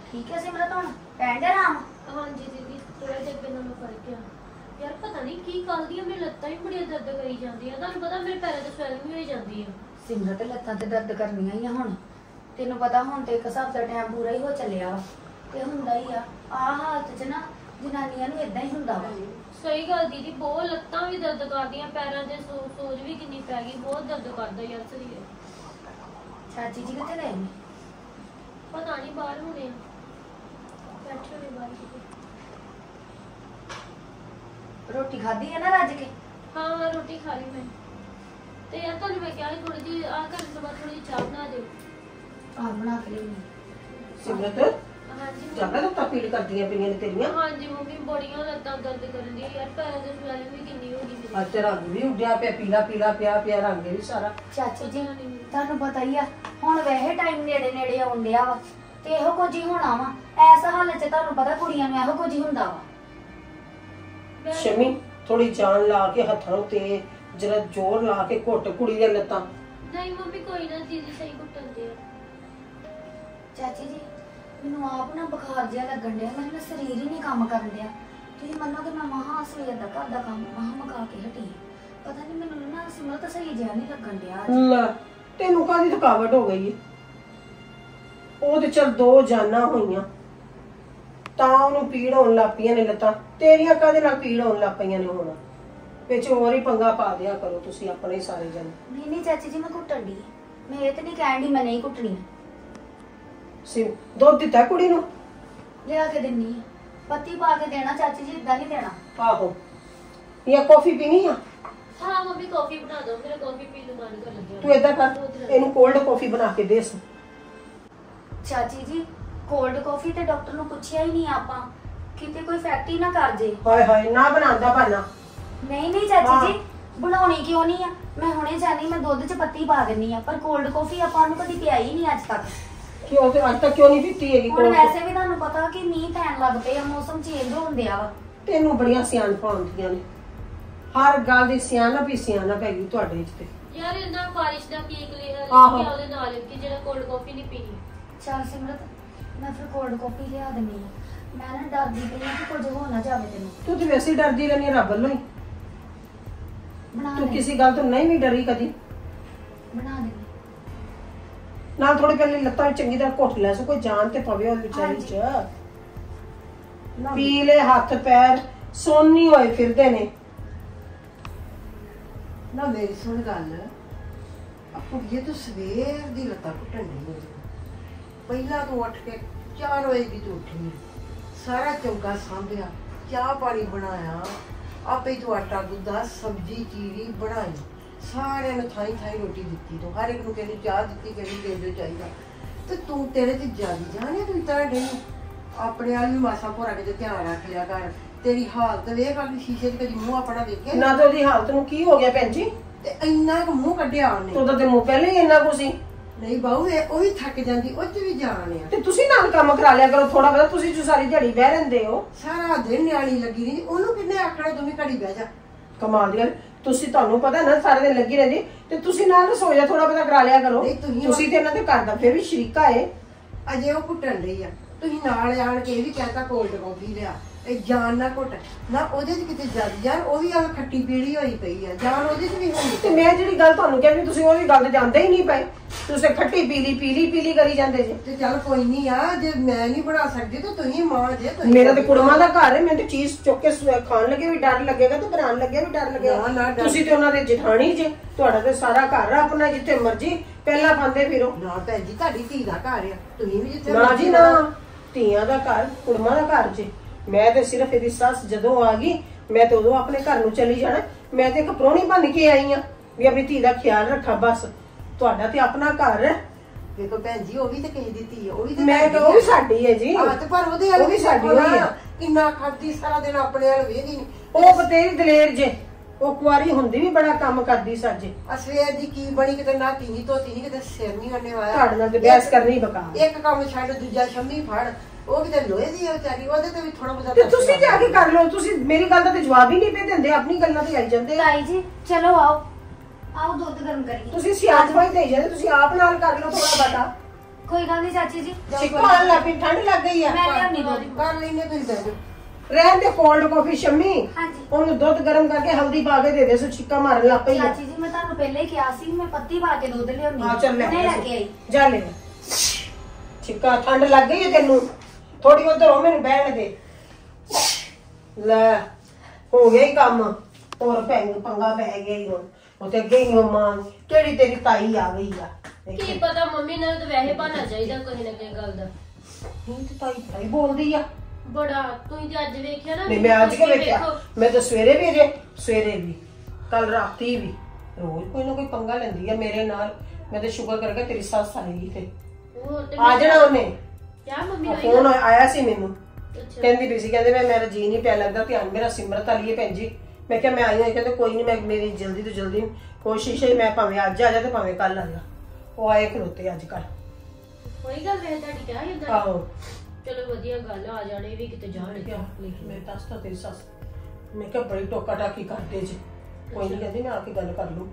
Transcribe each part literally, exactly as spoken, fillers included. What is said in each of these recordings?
ठीक है सिमरत हुण पैण दे आराम? हाँ जी दीदी थोड़ा जिहा अगे नालों फर्क आ। यार पता नहीं की गल दी मेरी लत्तां ही बड़ी दर्द करी जांदी आ। तुहानूं पता मेरे पैरां ते स्वैलिंग भी हो जांदी आ। सिमरत लत्तां ते दर्द करनियां ही आ हुण। तैनूं पता हुण ते इक हिसाब दा टाइम पूरा ही हो चलिया वा ते हुंदा ही आ। आ हालत च ना जनानियां नूं इदां ही हुंदा वा। सही गल दीदी बहुत लत्तां भी दर्द करदियां पैरां ते सोज भी किन्नी पै गई बहुत दर्द करदा यार शरीर। चाची जी कित्थे गए ने? पता नहीं बाहर होने बैठे होने बाहर किते। रोटी खाधी है ना रज के? हाँ हाँ रोटी खा ली मैं। ते यार तुहानूं मैं कहा थोड़ी जी आ करने तो बाद थोड़ी जी चाह बना दे। आ बना के लेनी। सिमरत हाँ जी ज्यादा लत्तां पीड़ करदियां पईयां ने तेरियां? हाँ जी मम्मी बड़ियां लत्तां दर्द करन दी यार पैरां ते स्वैलिंग भी किन्नी हो गई मेरी। ਅੱਜ ਤੇ ਰੰਗ ਵੀ ਉੱਡਿਆ ਪਿਆ ਪੀਲਾ ਪੀਲਾ ਪਿਆ ਪਿਆ ਰੰਗ ਵੀ ਸਾਰਾ। ਚਾਚੀ ਜੀ ਤੁਹਾਨੂੰ ਪਤਾ ਹੀ ਆ ਹੁਣ ਵੈਸੇ ਟਾਈਮ ਨੇੜੇ ਨੇੜੇ ਆਉਣ ਡਿਆ ਵਾ ਤੇ ਇਹੋ ਕੁਝ ਹੀ ਹੋਣਾ ਵਾ। ਐਸ ਹਾਲਤ 'ਚ ਤੁਹਾਨੂੰ ਪਤਾ ਕੁੜੀਆਂ ਨੂੰ ਇਹੋ ਕੁਝ ਹੀ ਹੁੰਦਾ ਵਾ। ਸ਼ਮੀ ਥੋੜੀ ਜਾਨ ਲਾ ਕੇ ਹੱਥਾਂ ਉੱਤੇ ਜਰਾ ਜ਼ੋਰ ਲਾ ਕੇ ਘੁੱਟ ਕੁੜੀ ਦੀਆਂ ਲੱਤਾਂ। ਨਹੀਂ ਮੰਮੀ ਕੋਈ ਨਾ ਦੀਦੀ ਸਹੀ ਘੁੱਟਣ ਦੇ। ਚਾਚੀ ਜੀ ਮੈਨੂੰ ਆਪ ਨਾ ਬੁਖਾਰ ਜਿਹਾ ਲੱਗਣ ਡਿਆ ਮੇਰਾ ਸਰੀਰ ਹੀ ਨਹੀਂ ਕੰਮ ਕਰਨ ਡਿਆ। ਤੁਸੀਂ ਮੰਨੋਗੇ ਮੈਂ ਮਹਾ ਸਵੇਰ ਦਾ ਘਰ ਦਾ ਕੰਮ ਮਹਾ ਮੁਕਾ ਕੇ ਹਟੀ। ਪਤਾ ਨਹੀਂ ਮੈਨੂੰ ਨਾ ਸਿਮਰਤ ਸਹੀ ਜਿਹਾ ਨਹੀਂ ਲੱਗਣ ਡਿਆ ਅੱਜ। ਲੈ ਤੈਨੂੰ ਕਾਹਦੀ ਥਕਾਵਟ ਹੋ ਗਈ ਹੈ? ਉਹ ਤੇ ਚਲ ਦੋ ਜਾਨਾਂ ਹੋਈਆਂ ਤਾਂ ਉਹਨੂੰ ਪੀੜ ਹੋਣ ਲੱਗ ਪਈਆਂ ਨੇ ਲੱਤਾਂ। ਤੇਰੀਆਂ ਕਾਹਦੇ ਨਾਲ ਪੀੜ ਹੋਣ ਲੱਗ ਪਈਆਂ ਨੇ ਹੁਣ? ਵਿੱਚ ਹੋਰ ਹੀ ਪੰਗਾ ਪਾ ਦਿਆ ਕਰੋ ਤੁਸੀਂ ਆਪਣੇ ਹੀ ਸਾਰੇ ਜਣ। ਨਹੀਂ ਨਹੀਂ ਚਾਚੀ ਜੀ ਮੈਂ ਘੁੱਟਣ ਦੀ ਮੈਂ ਇਹ ਤੇ ਨਹੀਂ ਕਹਿਣ ਦੀ ਮੈਂ ਨਹੀਂ ਘੁੱਟਣੀ। ਸਿਮ ਦੁੱਧ ਦਿੱਤਾ ਕੁੜੀ ਨੂੰ? ਲਿਆ ਕੇ ਦਿੰਨੀ ਆ ਪੱਤੀ ਪਾ ਕੇ ਦੇਣਾ ਚਾਚੀ ਜੀ ਇਦਾਂ ਨਹੀਂ ਦੇਣਾ। ਆਹੋ ਜਾਂ ਕੌਫੀ ਪੀਣੀ ਆ? हाँ मम्मी कॉफी बना दो मेरा कॉफी पी लो मन कर लग ਤੂੰ ਏਦਾਂ ਕਰ ਇਹਨੂੰ ਕੋਲਡ ਕੌਫੀ ਬਣਾ ਕੇ ਦੇ। ਚਾਚੀ ਜੀ ਕੋਲਡ ਕਾਫੀ ਤੇ ਡਾਕਟਰ ਨੂੰ ਪੁੱਛਿਆ ਹੀ ਨਹੀਂ ਆਪਾਂ ਕਿਤੇ ਕੋਈ ਫੈਕਟ ਹੀ ਨਾ ਕਰ ਜੇ। ਹਾਏ ਹਾਏ ਨਾ ਬਣਾਉਂਦਾ ਬਾਨਾ। ਨਹੀਂ ਨਹੀਂ ਚਾਚੀ ਜੀ ਬਣਾਉਣੀ ਕਿਉਂ ਨਹੀਂ ਆ ਮੈਂ ਹੁਣੇ ਜਾਣੀ ਮੈਂ ਦੁੱਧ 'ਚ ਪੱਤੀ ਪਾ ਦਿੰਨੀ ਆ ਪਰ ਕੋਲਡ ਕਾਫੀ ਆਪਾਂ ਨੂੰ ਕਦੀ ਪਿਆਈ ਨਹੀਂ ਅੱਜ ਤੱਕ। ਕਿਉਂ ਤੇ ਅੱਜ ਤੱਕ ਕਿਉਂ ਨਹੀਂ ਪੀਤੀ ਹੈਗੀ? ਹੁਣ ਵੈਸੇ ਵੀ ਤੁਹਾਨੂੰ ਪਤਾ ਕਿ ਮੀਂਹ ਪੈਣ ਲੱਗ ਪਏ ਆ ਮੌਸਮ ਚੇਂਜ ਹੋਣ ਡਿਆ ਵਾ। ਤੈਨੂੰ ਬੜੀਆਂ ਸਿਆਣਪਾਂ ਆਉਂਦੀਆਂ ਨੇ ਹਰ ਗੱਲ ਦੀ ਸਿਆਣਪ ਹੀ ਸਿਆਣਪ ਹੈਗੀ ਤੁਹਾਡੇ ਵਿੱਚ ਤੇ। यार इतना बारिश दा केक ले ले आहो। के ओदे नाल कि जेड़ा कोल्ड कॉफी नहीं पीनी। ਚੱਲ ਸਿਮਰਤ ਮੈਂ ਫਿਰ ਕੋਲਡ ਕਾਫੀ ਲਿਆ ਦਿੰਨੀ ਆ। ਮੈਂ ਨਾ ਡਰਦੀ ਪਈ ਆ ਕਿ ਕੁਝ ਹੋ ਨਾ ਜਾਵੇ ਤੈਨੂੰ। ਤੂੰ ਤੇ ਵੈਸੇ ਹੀ ਡਰਦੀ ਰਹਿੰਦੀ ਹੈ ਰੱਬ ਵੱਲੋਂ ਹੀ। ਬਣਾ ਤੂੰ ਦੇ ਕਿਸੇ ਗੱਲ ਤੋਂ ਨਹੀਂ ਵੀ ਡਰੀ ਕਦੀ। ਬਣਾ ਦੇ ਨਾਲ ਥੋੜੀ ਪਹਿਲੇ ਲੱਤਾਂ ਚੰਗੀ ਤਰ੍ਹਾਂ ਘੁੱਟ ਲੈ ਸੋ ਕੋਈ ਜਾਨ ਤੇ ਪਵੇ ਉਹ ਵਿਚਾਰੀ ਚ। ਪੀਲੇ ਹੱਥ ਪੈਰ ਸੋਨੀ ਹੋਏ ਫਿਰਦੇ ਨੇ। ਨਾ ਮੇਰੀ ਸੁਣ ਗੱਲ ਆਪੂ ਇਹ ਤੂੰ ਸਵੇਰ ਦੀ ਲੱਤਾਂ ਘੁੱਟਣ ਨਹੀਂ ਹੈ। ਪਹਿਲਾਂ ਤੂੰ ਉੱਠ ਕੇ ਚਾਰ ਵਜੇ ਦੀ ਤੂੰ ਉੱਠੀ ਸਾਰਾ ਚੌਂਕਾ ਸਾਂਭਿਆ ਚਾਹ ਪਾਣੀ ਬਣਾਇਆ ਆਪੇ ਤੂੰ ਆਟਾ ਗੁੱਦਾ ਸਬਜ਼ੀ ਚੀਰੀ ਬਣਾਈ ਸਾਰਿਆਂ ਨੂੰ ਥਾਈ ਥਾਈ ਰੋਟੀ ਦਿੱਤੀ ਤੂੰ ਹਰ ਇੱਕ ਨੂੰ ਕਹਿੰਦੀ ਚਾਹ ਦਿੱਤੀ ਕਹਿੰਦੀ ਦੇ ਦਿਓ ਚਾਹੀਦਾ ਤੇ ਤੂੰ ਤੇਰੇ ਤੇ ਜਿਆਦੀ ਜਾਣੇ ਤੂੰ ਤਾਂ ਨਹੀਂ ਆਪਣੇ ਵਾਲ ਨੂੰ ਮਾਸਾ ਭੋਰਾ ਕੇ ਧਿਆਨ ਰੱਖ ਲਿਆ ਕਰ। ਤੇਰੀ ਹਾਲਤ ਵੇਖ ਆਪਣੀ ਸ਼ੀਸ਼ੇ 'ਚ ਕਦੀ ਮੂੰਹ ਆਪਣਾ ਦੇਖਿਆ ਨਾ ਤੇ ਉਹਦੀ ਹਾਲਤ ਨੂੰ ਕੀ ਹੋ ਗਿਆ ਭੈਣ ਜੀ? ਤੇ ਇੰਨਾ ਕੁ ਮੂੰਹ ਕੱਢਿਆ ਉਹਨੇ। ਉਹਦਾ ਤੇ ਮੂੰਹ ਪਹਿਲੇ ਹੀ ਇੰਨਾ ਕੁ ਸੀ। ਨਹੀਂ ਬਾਹੂ ਇਹ ਉਹ ਵੀ ਥੱਕ ਜਾਂਦੀ ਉਹ 'ਚ ਵੀ ਜਾਣ ਆ। ਤੇ ਤੁਸੀਂ ਨਾਲ ਕੰਮ ਕਰਾ ਲਿਆ ਕਰੋ ਥੋੜਾ ਬਹੁਤਾ। ਤੁਸੀਂ ਜੋ ਸਾਰੀ ਦਿਹਾੜੀ ਬਹਿ ਰਹਿੰਦੇ ਹੋ ਸਾਰਾ ਦਿਨ ਨਿਆਣੀ ਲੱਗੀ ਰਹੀ ਉਹਨੂੰ ਕਿੰਨੇ ਆਖਣਾ ਤੂੰ ਵੀ ਘੜੀ ਬਹਿ ਜਾ। ਕਮਾਲ ਦੀ ਗੱਲ। ਤੁਸੀਂ ਤੁਹਾਨੂੰ ਪਤਾ ਨਾ ਸਾਰੇ ਦਿਨ ਲੱਗੀ ਰਹਿੰਦੀ ਤੇ ਤੁਸੀਂ ਨਾਲ ਰਸੋਈ ਦਾ ਥੋੜਾ ਬਹੁਤਾ ਕਰਾ ਲਿਆ ਕਰੋ। ਤੁਸੀਂ ਤੇ ਇਹਨਾਂ ਦੇ ਘਰ ਦਾ ਫਿਰ ਵੀ ਸ਼ਰੀਕਾ ਏ। ਅਜੇ ਉਹ ਘੁੱਟਣ ਰਹੀ ਆ ਤੁਸੀਂ ਨਾਲ ਆਣ ਕੇ ਇਹ ਵੀ ਕਹਿੰਦਾ ਕੋਲਡ ਕਾਫੀ ਲਿਆ ਇਹ ਜਾਨ ਨਾ ਘੁੱਟ ਨਾ ਉਹਦੇ 'ਚ ਕਿਤੇ ਜਦ ਯਾਰ ਉਹ ਵੀ ਆ ਖੱਟੀ ਪੀੜੀ ਹੋਈ ਪਈ ਆ ਜਾਨ ਉਹਦੇ 'ਚ ਵੀ ਹੋਣੀ। ਤੇ ਮੈਂ ਜਿਹੜੀ ਗੱਲ ਤੁਹਾਨੂੰ ਕਹਿੰਦੀ ਤੁਸੀਂ ਉਹ ਵੀ ਗੱਲ ਤੇ ਜਾਂਦੇ ਹੀ ਨਹੀਂ ਪਏ। ਤੁਸੀਂ ਖੱਟੀ ਪੀਲੀ ਪੀਲੀ ਪੀਲੀ ਕਰੀ ਜਾਂਦੇ ਜੇ। ਤੇ ਚੱਲ ਕੋਈ ਨਹੀਂ ਆ ਜੇ ਮੈਂ ਨਹੀਂ ਬਣਾ ਸਕਦੀ ਤਾਂ ਤੁਸੀਂ ਮਾਂ ਜੇ। ਮੇਰਾ ਤੇ ਕੁੜਮਾਂ ਦਾ ਘਰ ਹੈ। ਮੈਨੂੰ ਤੇ ਚੀਜ਼ ਚੁੱਕ ਕੇ ਖਾਣ ਲੱਗੇ ਵੀ ਡਰ ਲੱਗੇਗਾ ਤੇ ਬਣਾਉਣ ਲੱਗੇ ਵੀ ਡਰ ਲੱਗੇਗਾ। ਤੁਸੀਂ ਤੇ ਉਹਨਾਂ ਦੇ ਜਠਾਣੀ ਜੇ। ਤੁਹਾਡਾ ਤੇ ਸਾਰਾ ਘਰ ਆ ਆਪਣਾ ਜਿੱਥੇ ਮਰਜੀ ਪਹਿਲਾਂ ਪਾਉਂਦੇ ਫਿਰੋ। ਨਾ ਭੈਣ ਜੀ ਤੁਹਾਡੀ ਧੀ ਦਾ ਘਰ ਆ ਤੁਸੀਂ ਵੀ ਜਿੱਥੇ ਨਾ ਜੀ ਨਾ ਧੀਆਂ ਦਾ ਘਰ ਕੁੜਮਾਂ ਦਾ ਘਰ ਜੇ। ਮੈਂ ਤੇ ਸਿਰਫ ਇਹਦੀ ਸੱਸ ਜਦੋਂ ਆ ਗਈ ਮੈਂ ਤੇ ਉਦੋਂ ਆਪਣੇ ਘਰ ਨੂੰ ਚਲੀ ਜਾਣਾ। ਮੈਂ ਤੇ ਇੱਕ ਪ੍ਰਾਹੁਣੀ ਬਣ ਕੇ ਆਈ ਆ ਵੀ ਆਪਣੀ ਧੀ ਦਾ ਖਿਆਲ ਰੱਖਾ ਬਸ। ਤੁਹਾਡਾ ਤੇ ਆਪਣਾ ਘਰ ਹੈ। ਦੇਖੋ ਭੈਣ ਜੀ ਉਹ ਵੀ ਤੇ ਕਿਸੇ ਦੀ ਧੀ ਉਹ ਵੀ ਤੇ ਮੈਂ ਤਾਂ ਉਹ ਵੀ ਸਾਡੀ ਹੈ ਜੀ। ਹਾਂ ਤੇ ਪਰ ਉਹਦੇ ਉਹ ਵੀ ਸਾਡੀ ਹੋਈ ਹੈ। ਕਿੰਨਾ ਖਰਦੀ ਸਾਰਾ ਦਿਨ ਆਪਣੇ ਵੱਲ ਵੇਖਦੀ ਨਹੀਂ। ਉਹ ਬਤੇਰੀ ਦਲੇਰ ਜੇ। ਉਹ ਕੁਆਰੀ ਹੁੰਦੀ ਵੀ ਬੜਾ ਕੰਮ ਕਰਦੀ ਸਾਜੇ। ਅਸਵੇਰ ਦੀ ਕੀ ਬਣੀ ਕਿਤੇ ਨਾ ਧੀ ਧੋਤੀ ਨਹੀਂ ਕਿਤੇ ਸਿਰ ਨਹੀਂ ਉਹਨੇ ਵਾਇਆ। ਤੁਹਾਡੇ ਨਾਲ ਤੇ ਬਹਿਸ ਕਰਨੀ ਬਕਾਰ। ਇੱਕ ਕੰਮ ਛੱਡ ਦੂਜਾ ਸ਼ੰਮੀ ਫੜ ਉਹ ਕਿਤੇ ਲੋਹੇ ਦੀ ਹੈ ਵਿਚਾਰੀ ਉਹਦੇ ਤੇ ਵੀ ਥੋੜਾ ਬਹੁਤਾ। ਤੇ ਤੁਸੀਂ ਜਾ ਕੇ ਕਰ ਲਓ। ਤੁਸੀਂ ਮੇਰੀ ਗੱਲ ਦਾ ਤੇ ਜਵਾਬ ਹੀ ਨਹੀਂ ਪੇ ਦਿੰਦੇ ਆਪਣੀ ਗੱਲਾਂ ਤੇ ਆਈ ਜਾਂਦੇ। ਤਾਈ ਜੀ ਚਲੋ ਆਓ ਆਓ ਦੁੱਧ ਗਰਮ ਕਰੀਏ। ਤੁਸੀਂ ਸਿਆਣਪਾਂ ਹੀ ਦੇਈ ਜਾਂਦੇ। ਤੁਸੀਂ ਆਪ ਨਾਲ ਕਰ ਲਓ ਥੋੜਾ ਬਹੁਤਾ। ਕੋਈ ਗੱਲ ਨਹੀਂ ਚਾਚੀ ਜੀ ਜਾਓ ਸਿੱਕੋ ਆਣ ਲੱਗ ਪਈ, ਠੰਡ ਲੱਗ ਗਈ ਆ। ਮੈਂ ਲਿਆਉਣੀ ਦੁੱਧ। ਕਰ ਲੈਨੇ ਤੁਸੀਂ ਦੇ ਦਿਓ। ਰਹਿਣ ਦੇ ਕੋਲਡ ਕਾਫੀ ਸ਼ੰਮੀ, ਹਾਂਜੀ ਉਹਨੂੰ ਦੁੱਧ ਗਰਮ ਕਰਕੇ ਹਲਦੀ ਪਾ ਕੇ ਦੇ ਦੇ, ਸੋ ਛਿੱਕਾ ਮਾਰਨ ਲੱਗ ਪਈ ਆ। ਚਾਚੀ ਜੀ ਮੈਂ ਤੁਹਾਨੂੰ ਪਹਿਲਾਂ ਹੀ ਕਿਹਾ ਸੀ ਮੈਂ ਪੱਤੀ ਪਾ ਕੇ ਦੁੱਧ ਲਿਆਉਣੀ ਹਾਂ ਚੱਲ ਲੈ ਨਹੀਂ ਲੈ ਕੇ ਆਈ। ਜਾ ਲੈ ਛਿੱਕਾ, ਠੰਡ ਲੱਗ ਗਈ ਹੈ ਤੈਨੂੰ, ਥੋੜੀ ਉਧਰ ਹੋ ਮੈਨੂੰ ਬਹਿਣ ਦੇ। ਲੈ ਹੋ ਗਿਆ ਹੀ ਕੰਮ, ਹੋਰ ਪੈਂਗ ਪੰਗਾ ਪੈ ਗਿਆ ਹੀ ਹੁਣ। ਉਹ ਤੇ ਅੱਗੇ ਹੀ ਮਾਂ ਕਿਹੜੀ ਤੇਰੀ ਤਾਈ ਆ ਗਈ ਆ। ਕੀ ਪਤਾ ਮੰਮੀ ਨਾਲ ਤਾਂ ਵੈਸੇ ਬਹਾਨਾ ਚਾਹੀਦਾ ਕੋਈ ਨਾ ਕੋਈ ਗੱਲ ਦਾ। ਨਹੀਂ ਤੇ ਤਾਈ ਤਾਈ ਬੋਲਦੀ ਆ। ਬੜਾ ਤੁਸੀਂ ਤੇ ਅੱਜ ਵੇਖਿਆ ਨਾ। ਨਹੀਂ ਮੈਂ ਅੱਜ ਕਿ ਤੁਸੀਂ ਵੇਖਿਆ, ਮੈਂ ਤਾਂ ਸਵੇਰੇ ਵੀ ਜੇ ਸਵੇਰੇ ਵੀ ਕੱਲ ਰਾਤੀ ਵੀ ਰੋਜ਼ ਕੋਈ ਨਾ ਕੋਈ ਪੰਗਾ ਲੈਂਦੀ ਆ ਮੇਰੇ ਨਾਲ। ਮੈਂ ਤਾਂ ਸ਼ੁਕਰ ਕਰਕੇ ਤੇਰੀ ਸੱਸ ਆਈ ਤੇ ਹੋਰ ਤੇ ਆ ਜਾਣਾ ਉਹਨੇ। ਕਿਆ ਮੰਮੀ ਆਈ ਫੋਨ ਆਇਆ ਸੀ ਮੈਨੂੰ, ਅੱਛਾ ਕਹਿੰਦੀ ਵੀ ਸੀ, ਕਹਿੰਦੇ ਮੈਂ ਮੇਰਾ ਜੀ ਨਹੀਂ ਪਿਆ ਲੱਗਦਾ, ਧਿਆਨ ਮੇਰਾ ਸਿਮਰਤ ਵਾਲੀ ਹੈ ਭੈਣ ਜੀ। ਮੈਂ ਕਿਹਾ ਮੈਂ ਆਈ ਹਾਂ, ਕਹਿੰਦੇ ਕੋਈ ਨਹੀਂ, ਮੈਂ ਮੇਰੀ ਜਲਦੀ ਤੋਂ ਜਲਦੀ ਕੋਸ਼ਿਸ਼ ਹੈ, ਮੈਂ ਭਾਵੇਂ ਅੱਜ ਆ ਜਾ ਤੇ ਭਾਵੇਂ ਕੱਲ ਆ ਜਾ। ਉਹ ਆਏ ਖਲੋਤੇ ਅੱਜ ਕੱਲ। ਕੋਈ ਗੱਲ ਵੇ ਤੁਹਾਡੀ ਕਿਆ ਹੁੰਦਾ। ਆਹੋ ਚਲੋ ਵਧੀਆ ਗੱਲ ਆ ਜਾਣੇ ਵੀ ਕਿਤੇ ਜਾਣ ਕਿਹਾ ਮੈਂ ਦੱਸਤਾ ਤੇਰੀ ਸੱਸ, ਮੈਂ ਕਿਹਾ ਬੜੀ ਟੋਕਾ ਟਾਕੀ ਕਰਦੇ ਜੀ। ਕੋਈ ਨਹੀਂ ਕਹਿੰਦੀ ਮੈਂ ਆ ਕੇ ਗੱਲ ਕਰ ਲੂੰ,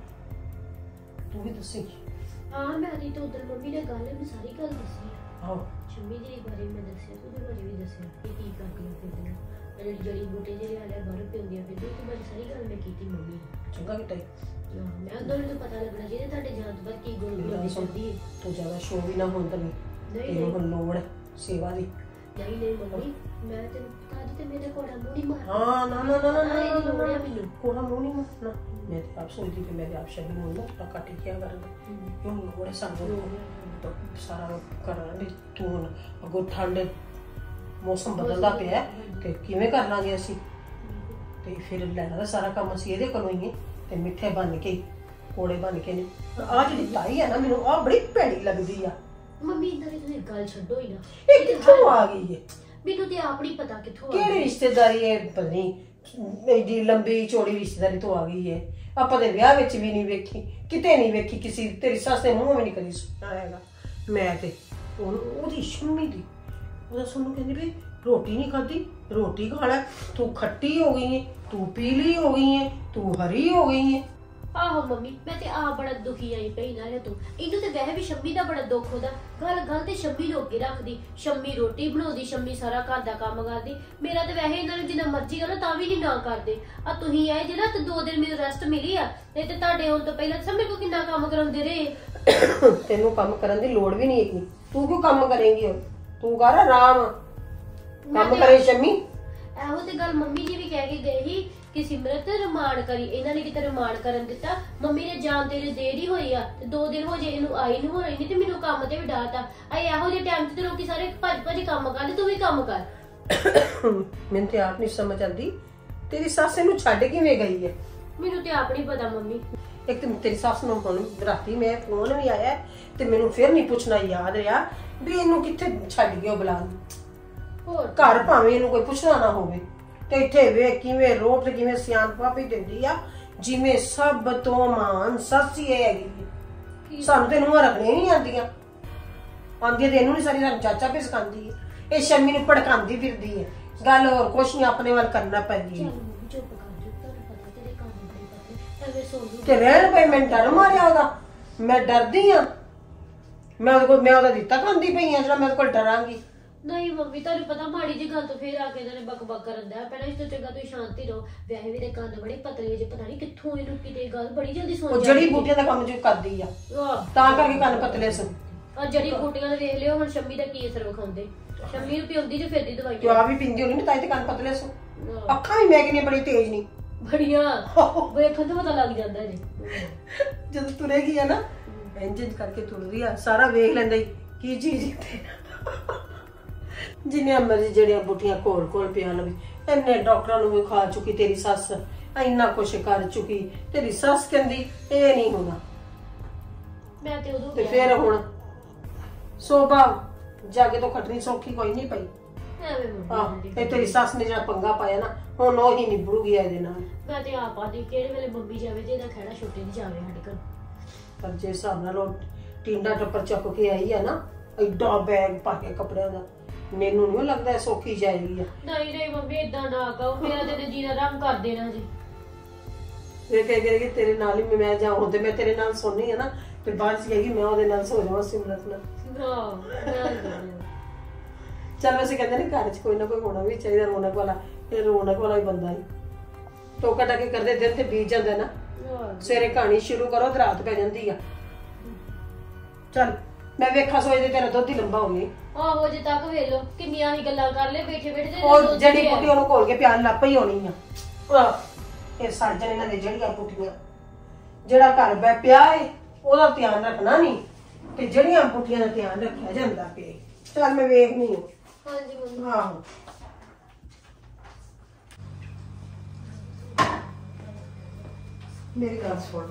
ਤੂੰ ਵੀ ਦੱਸੀ। ਹਾਂ ਮੈਂ ਦੀ ਤਾਂ ਉਧਰ ਮੰਮੀ ਨੇ ਗੱਲ ਵੀ ਸਾਰੀ ਗੱਲ ਦੱਸੀ ਆ। ਆਹੋ ਸ਼ੰਮੀ ਜੀ ਬਾਰੇ ਮੈਂ ਦੱਸਿਆ, ਉਹਦੇ ਬਾਰੇ ਵੀ ਦੱਸਿਆ ਕਿ ਕੀ ਕਰਦੀਆਂ ਫਿਰਦੀਆਂ, ਜਿਹੜੀ ਜੜੀ ਬੂਟੇ ਜਿਹੜੇ ਆਲੇ ਬਾਹਰ ਪਿੰਦੀਆਂ ਫਿਰਦੀਆਂ, ਤੇ ਬਾਰੇ ਸਾਰੀ ਗੱਲ ਮੈਂ ਕੀਤੀ ਮੰਮੀ ਨੂੰ। ਚੰਗਾ ਕੀਤਾ ਈ। ਹਾਂ, ਮੈਂ ਉਹਨਾਂ ਨੂੰ ਤਾਂ ਪਤਾ ਲੱਗਣਾ ਚਾਹੀਦਾ ਤੁਹਾਡੇ ਜਾਣ ਤੋਂ ਬਾਅਦ ਕੀ ਗੁਣ ਮੇਰੀ ਗੱਲ ਗੁਣ ਸੁਣ, ਕਰਦੀ ਹੈ। ਤੂੰ ਜ਼ਿਆਦਾ ਸ਼ੋਅ ਵੀ ਨਾ ਹੋਣ ਤੈਨੂੰ, ਨਹੀਂ ਤੈਨੂੰ ਨਹੀਂ ਹੁਣ ਲੋੜ ਸੇਵਾ ਦੀ। ਨਹੀਂ ਨਹੀਂ ਮੰਮੀ, ਮੈਂ ਤੇ ਅੱਜ ਤੇ ਮੇਰੇ ਕੋੜਾ ਮੂੰਹ ਨਹੀਂ ਮਾਰ। ਹਾਂ ਨਾ ਨਾ ਨਾ ਨਾ ਹਾਂ, ਇਹਦੀ ਲੋੜ ਨਾ ਹੈ ਮੈਨੂੰ। ਕੋੜਾ ਮੂੰਹ ਨਹੀਂ ਮਾਰਨਾ। ਮੈਂ ਤੇ ਆਪ ਸੋਚਦੀ ਕਿ ਮੈਂ ਤੇ ਆਪ ਸ਼ਬੀ ਨੂੰ ਨਾ ਟੱਕਾ ਟਿਕਿਆ ਕਰਦਾ ਕਿਉਂ ਲੋੜ ਹੈ ਸਾਨੂੰ ਤਾਂ ਸਾਰਾ ਕਰਾਂਗੇ। ਤੂੰ ਹੁਣ ਅਗੋ ਠੰਡ ਮੌਸਮ ਬਦਲਦਾ ਪਿਆ ਤੇ ਕਿਵੇਂ ਕਰ ਲਾਂਗੇ ਅਸੀਂ, ਤੇ ਫਿਰ ਲੈਣਾ ਦਾ ਸਾਰਾ ਕੰਮ ਅਸੀਂ ਇਹਦੇ ਕੋਲੋਂ ਹੀ ਹੈ। ਤੇ ਮਿੱਠੇ ਬਣ ਕੇ ਕੋੜੇ ਬਣ ਕੇ ਨੇ ਆ ਜਿਹੜੀ ਤਾਈ ਹੈ ਨਾ, ਮੈਨੂੰ ਆ ਬੜੀ ਭੈੜੀ ਲੱਗਦੀ ਆ। ਮੰਮੀ ਇੰਦਰ ਇਹ ਤੁਸੀਂ ਗੱਲ ਛੱਡੋ ਹੀ ਨਾ। ਇਹ ਕਿੱਥੋਂ ਆ ਗਈ ਹੈ? ਮੈਨੂੰ ਤੇ ਆਪ ਨਹੀਂ ਪਤਾ ਕਿੱਥੋਂ ਆ ਕਿਹੜੀ ਗਈ। ਰਿਸ਼ਤੇਦਾਰੀ ਹੈ ਪਤਾ ਨਹੀਂ, ਐਡੀ ਲੰਬੀ ਚੌੜੀ ਰਿਸ਼ਤੇਦਾਰੀ ਤੋਂ ਆ ਗਈ ਹੈ। ਆਪਾਂ ਦੇ ਵਿਆਹ ਵਿੱਚ ਵੀ ਨਹੀਂ ਵੇਖੀ, ਕਿਤੇ ਨਹੀਂ ਵੇਖੀ, ਕਿਸੇ ਤੇਰੀ ਸੱਸ ਦੇ ਮੂੰਹ ਵੀ ਨਹੀਂ ਕਦੀ ਸੁਣਿਆ ਹੈਗਾ। ਮੈਂ ਤੇ ਉਹਨੂੰ ਉਹਦੀ ਸ਼ੰਮੀ ਦੀ ਉਹਦਾ ਸੁਣ ਕਹਿੰਦੀ ਵੀ ਰੋਟੀ ਨਹੀਂ ਖਾਧੀ, ਰੋਟੀ ਖਾ ਲੈ, ਤੂੰ ਖੱਟੀ ਹੋ ਗਈ ਹੈ, ਤੂੰ ਪੀਲੀ ਹੋ ਗਈ ਹੈ, ਤੂੰ ਹਰੀ ਹੋ ਗਈ ਹੈ। ਆਹੋ ਮੰਮੀ, ਮੈਂ ਤੇ ਆਪ ਬੜਾ ਦੁਖੀ ਆਈ ਪਈ ਨਾ ਇਹ ਤੂੰ। ਇਹਨੂੰ ਤੇ ਵੈਸੇ ਵੀ ਸ਼ੰਮੀ ਦਾ ਬੜਾ ਦੁੱਖ ਹੁੰਦਾ। ਗੱਲ ਗੱਲ ਤੇ ਸ਼ੰਮੀ ਨੂੰ ਅੱਗੇ ਰੱਖਦੀ, ਸ਼ੰਮੀ ਰੋਟੀ ਬਣਾਉਂਦੀ, ਸ਼ੰਮੀ ਸਾਰਾ ਘਰ ਦਾ ਕੰਮ ਕਰਦੀ। ਮੇਰਾ ਤੇ ਵੈਸੇ ਇਹਨਾਂ ਨੂੰ ਜਿੰਨਾ ਮਰਜ਼ੀ ਕਰੋ ਤਾਂ ਵੀ ਨਹੀਂ ਨਾ ਕਰਦੇ। ਆ ਤੁਸੀਂ ਆਏ ਜਿਹੜਾ ਤੇ ਦੋ ਦਿਨ ਮੈਨੂੰ ਰੈਸਟ ਮਿਲੀ ਆ, ਨਹੀਂ ਤੇ ਤੁਹਾਡੇ ਆਉਣ ਤੋਂ ਪਹਿਲਾਂ ਤਾਂ ਮੇਰੇ ਕੋਲ ਕਿੰਨਾ ਕੰਮ ਕਰਾਉਂਦੇ ਰਹੇ। ਤੈਨੂੰ ਕੰਮ ਕਰਨ ਦੀ ਲੋੜ ਵੀ ਨਹੀਂ ਹੈਗੀ, ਤੂੰ ਕਿਉਂ ਕੰਮ ਕਰੇਂਗੀ? ਤੂੰ ਕਰ ਆਰਾਮ, ਕੰਮ ਕਰੇ ਸ਼ੰਮੀ। ਇਹੋ ਤੇ ਗੱਲ ਮੰਮੀ ਜੀ ਵੀ ਕਹਿ ਕੇ ਗਏ ਸੀ ਕਿ ਸਿਮਰਤ ਰਮਾਨ ਕਰੀ। ਇਹਨਾਂ ਨੇ ਕਿਤੇ ਰਮਾਨ ਕਰਨ ਦਿੱਤਾ। ਮੰਮੀ ਨੇ ਜਾਣ ਤੇਰੇ ਦੇਰ ਹੀ ਹੋਈ ਆ, ਤੇ ਦੋ ਦਿਨ ਹੋ ਜੇ ਇਹਨੂੰ ਆਈ ਨੂੰ ਹੋਈ ਨਹੀਂ, ਤੇ ਮੈਨੂੰ ਕੰਮ ਤੇ ਵੀ ਡਾਤਾ। ਆਏ ਇਹੋ ਜਿਹੇ ਟਾਈਮ ਤੇ ਲੋਕੀ ਸਾਰੇ ਭੱਜ ਭੱਜ ਕੰਮ ਕਰਦੇ, ਤੂੰ ਵੀ ਕੰਮ ਕਰ। ਮੈਨੂੰ ਤੇ ਆਪ ਨਹੀਂ ਸਮਝ ਆਉਂਦੀ ਤੇਰੀ ਸੱਸ ਇਹਨੂੰ ਛੱਡ ਕਿਵੇਂ ਗਈ ਹੈ। ਮੈਨੂੰ ਤੇ ਆਪ ਨਹੀਂ ਪਤਾ ਮੰਮੀ। ਇੱਕ ਤੇ ਤੇਰੀ ਸੱਸ ਨੂੰ ਹੁਣ ਰਾਤੀ ਮੈਂ ਫੋਨ ਵੀ ਆਇਆ ਤੇ ਮੈਨੂੰ ਫਿਰ ਨਹੀਂ ਪੁੱਛਣਾ ਯਾਦ ਰਿਹਾ ਵੀ ਇਹਨੂੰ ਕਿੱਥੇ ਛੱਡ ਗਿਆ ਬੁਲਾ ਨੂੰ। ਹੋਰ ਘਰ ਭਾਵੇਂ ਇਹਨੂੰ ਕੋਈ ਪੁੱਛਣਾ ਨਾ ਹੋਵੇ, ਤੇ ਇੱਥੇ ਵੇ ਕਿਵੇਂ ਰੋਟ ਤੇ ਕਿਵੇਂ ਸਿਆਣਪਾ ਵੀ ਦਿੰਦੀ ਆ, ਜਿਵੇਂ ਸਭ ਤੋਂ ਮਾਨ ਸੱਸ ਹੀ ਹੈਗੀ ਹੈ। ਸਾਨੂੰ ਤੇ ਨੂੰਹਾਂ ਰੱਖਣੀਆਂ ਨਹੀਂ ਆਉਂਦੀਆਂ, ਆਉਂਦੀਆਂ ਤੇ ਇਹਨੂੰ ਨਹੀਂ, ਸਾਰੀ ਸਾਨੂੰ ਚਾਚਾ ਵੀ ਸਿਖਾਉਂਦੀ ਹੈ। ਇਹ ਸ਼ੰਮੀ ਨੂੰ ਭੜਕਾਉਂਦੀ ਫਿਰਦੀ ਹੈ। ਗੱਲ ਹੋਰ ਕੁਛ ਨਹੀਂ, ਆਪਣੇ ਵੱਲ ਕਰਨਾ ਪੈਂਦੀ ਹੈ। ਚੁੱਪ ਕਰ ਜਾ, ਤੁਹਾਨੂੰ ਪਤਾ ਤੇਰੇ ਕੰਮ ਬੜੇ ਪੱਤੇ ਐਵੇਂ ਸੋ ਜੂ। ਤੇ ਰਹਿਣ ਪਈ, ਮੈਂ ਡਰ ਮਾਰਿਆ ਉਹਦਾ, ਮੈਂ ਡਰਦੀ ਆ। ਮੈਂ ਉਹਦੇ ਕੋਲ ਮੈਂ ਉਹਦਾ ਦਿੱਤਾ ਖਾਂਦੀ ਪਈ ਆ ਜਿਹੜਾ ਮੈਂ ਉਹਦੇ ਕੋਲ ਡਰਾਂਗੀ। ਨਹੀਂ ਮੰਮੀ, ਤੁਹਾਨੂੰ ਪਤਾ ਮਾੜੀ ਜੀ ਗੱਲ ਤੋਂ ਫੇਰ ਆ ਕੇ ਇਹਨਾਂ ਨੇ ਬਕ ਬਕ ਕਰਨ ਦਾ। ਪਹਿਲਾਂ ਇਸ ਤੋਂ ਚੰਗਾ ਤੁਸੀਂ ਸ਼ਾਂਤੀ ਰਹੋ। ਵੈਸੇ ਵੀ ਦੇ ਕੰਨ ਬੜੇ ਪਤਲੇ ਜੇ, ਪਤਾ ਨਹੀਂ ਕਿੱਥੋਂ ਇਹਨੂੰ ਕਿਤੇ ਗੱਲ ਬੜੀ ਜਲਦੀ ਸੁਣ ਉਹ ਜੜੀ ਬੂਟੀਆਂ ਦਾ ਕੰਮ ਜੋ ਕਰਦੀ ਆ, ਆਹ ਤਾਂ ਕਰਕੇ ਕੰਨ ਪਤਲੇ ਸਨ। ਆ ਜੜੀ ਬੂਟੀਆਂ ਨੇ ਵੇਖ ਲਿਓ ਹੁਣ ਸ਼ੰਮੀ ਦਾ ਕੀ ਅਸਰ ਵਿਖਾਉਂਦੇ। ਸ਼ੰਮੀ ਨੂੰ ਪਿਉਂਦੀ ਜੇ ਫਿਰਦੀ ਦਵਾਈ ਤੇ ਆ ਵੀ ਪਿੰਦੀ ਹੋਣੀ ਤਾਂ ਤੇ ਕੰਨ ਪਤਲੇ ਸਨ। ਅੱਖਾਂ ਵੀ ਮੈਂ ਕਿੰਨੀ ਬੜੀ ਤੇਜ਼ ਨਹੀਂ, ਬੜੀਆਂ ਵੇਖਣ ਤੋਂ ਪਤਾ ਲੱਗ ਜਾਂਦਾ ਜੀ। ਜਦੋਂ ਤੁਰੇਗੀ ਆ ਨਾ ਇੰਜ ਇੰਜ ਕਰਕੇ ਤੁਰਦੀ ਆ, ਸਾਰਾ ਵੇਖ ਲੈਂਦਾ ਈ ਕੀ ਚੀਜ਼ ਇੱਥੇ। ਜਿੰਨੀਆਂ ਮਰਜ਼ੀ ਜਿਹੜੀਆਂ ਬੂਟੀਆਂ ਕੋਲ ਕੋਲ ਪਿਆ ਲਵੇ, ਇੰਨੇ ਡਾਕਟਰਾਂ ਨੂੰ ਵੀ ਖਾ ਚੁੱਕੀ ਤੇਰੀ ਸੱਸ, ਇੰਨਾ ਕੁਛ ਕਰ ਚੁੱਕੀ। ਤੇਰੀ ਸੱਸ ਕਹਿੰਦੀ ਇਹ ਨਹੀਂ ਹੋਣਾ, ਮੈਂ ਤੇ ਉਦੋਂ ਤੇ ਫਿਰ ਹੁਣ ਸੋਭਾ ਜਾਗੇ ਤੋਂ ਖੱਟਣੀ ਸੌਖੀ ਕੋਈ ਨਹੀਂ ਪਈ। ਐਵੇਂ ਆਹ ਮੰਮੀ ਇਹ ਤੇਰੀ ਸੱਸ ਨੇ ਜਿਹੜਾ ਪੰਗਾ ਪਾਇਆ ਨਾ, ਹੁਣ ਉਹ ਹੀ ਨਿਬੜੂਗੀ ਇਹਦੇ ਨਾਲ। ਮੈਂ ਤੇ ਆਪ ਆਦੀ ਕਿਹੜੇ ਵੇਲੇ ਮੰਮੀ ਜਾਵੇ ਤੇ ਇਹਦਾ ਖਹਿੜਾ ਛੁੱਟੇ ਨਹੀਂ ਜਾਵੇ ਸਾਡੇ ਘਰ। ਪਰ ਜੇ ਹਿਸਾਬ ਨਾਲ ਉਹ ਟਿੰਡਾ ਟੱਪਰ ਚੁੱਕ ਕੇ ਆਈ ਆ ਨਾ, ਐਡਾ ਬੈਗ ਪਾ ਕੇ ਕੱਪੜਿਆਂ ਦਾ, ਮੈਨੂੰ ਨਹੀਂ ਲੱਗਦਾ ਸੌਖੀ ਜਾਏਗੀ ਆ। ਨਹੀਂ ਨਹੀਂ ਮੰਮੀ, ਏਦਾਂ ਨਾ ਕਹੋ, ਮੇਰਾ ਤੇ ਜੀਣਾ ਰੰਗ ਕਰ ਦੇਣਾ ਜੀ। ਵੇ ਕਹਿ ਕੇ ਤੇਰੇ ਨਾਲ ਹੀ ਮੈਂ ਜਾਉਂ ਤੇ ਮੈਂ ਤੇਰੇ ਨਾਲ ਸੋਣੀ ਹੈ ਨਾ, ਫਿਰ ਬਾਅਦ ਚ ਕਹੇਗੀ ਮੈਂ ਉਹਦੇ ਨਾਲ ਸੋ ਜਾਵਾਂ ਸਿਮਰਤ ਨਾਲ। ਚਲ ਵੈਸੇ ਕਹਿੰਦੇ ਨੇ ਘਰ ਚ ਕੋਈ ਨਾ ਕੋਈ ਹੋਣਾ ਵੀ ਚਾਹੀਦਾ ਰੌਣਕ ਵਾਲਾ, ਇਹ ਰੌਣਕ ਵਾਲਾ ਹੀ ਬੰਦਾ ਹੀ ਟੋਕਾ ਟਾਕੇ ਕਰਦੇ ਦਿਨ ਤੇ ਬੀਤ ਜਾਂਦਾ ਨਾ। ਸਵੇਰੇ ਕਹਾਣੀ ਸ਼ੁਰੂ ਕਰੋ ਤੇ ਰਾਤ ਪੈ ਜਾਂਦੀ ਆ। ਚਲ ਮੈਂ ਵੇਖਾ ਸੋਚਦੇ ਤੇਰਾ ਦੁੱਧ ਹੀ ਲੰਬਾ ਹੋ ਗਿਆ। ਆਹੋ ਜੇ ਤੱਕ ਵੇਖ ਲੋ ਕਿੰਨੀਆਂ ਹੀ ਗੱਲਾਂ ਕਰ ਲੈ ਬੈਠੇ ਬੈਠੇ। ਉਹ ਜਿਹੜੀ ਪੁੱਟੀ ਉਹਨੂੰ ਘੋਲ ਕੇ ਪਿਆਲ ਲੱਪ ਹੀ ਹੋਣੀ ਆ। ਇਹ ਸਾਜਣ ਇਹਨਾਂ ਦੇ ਜਿਹੜੀਆਂ ਪੁੱਟੀਆਂ, ਜਿਹੜਾ ਘਰ ਬੈ ਪਿਆ ਏ ਉਹਦਾ ਧਿਆਨ ਰੱਖਣਾ ਨਹੀਂ ਤੇ ਜਿਹੜੀਆਂ ਪੁੱਟੀਆਂ ਦਾ ਧਿਆਨ ਰੱਖਿਆ ਜਾਂਦਾ ਪਿਆ। ਚੱਲ ਮੈਂ ਵੇਖਨੀ ਹਾਂ। ਹਾਂਜੀ ਮੰਮੀ। ਆਹੋ ਮੇਰੀ ਗੱਲ ਸੁਣ,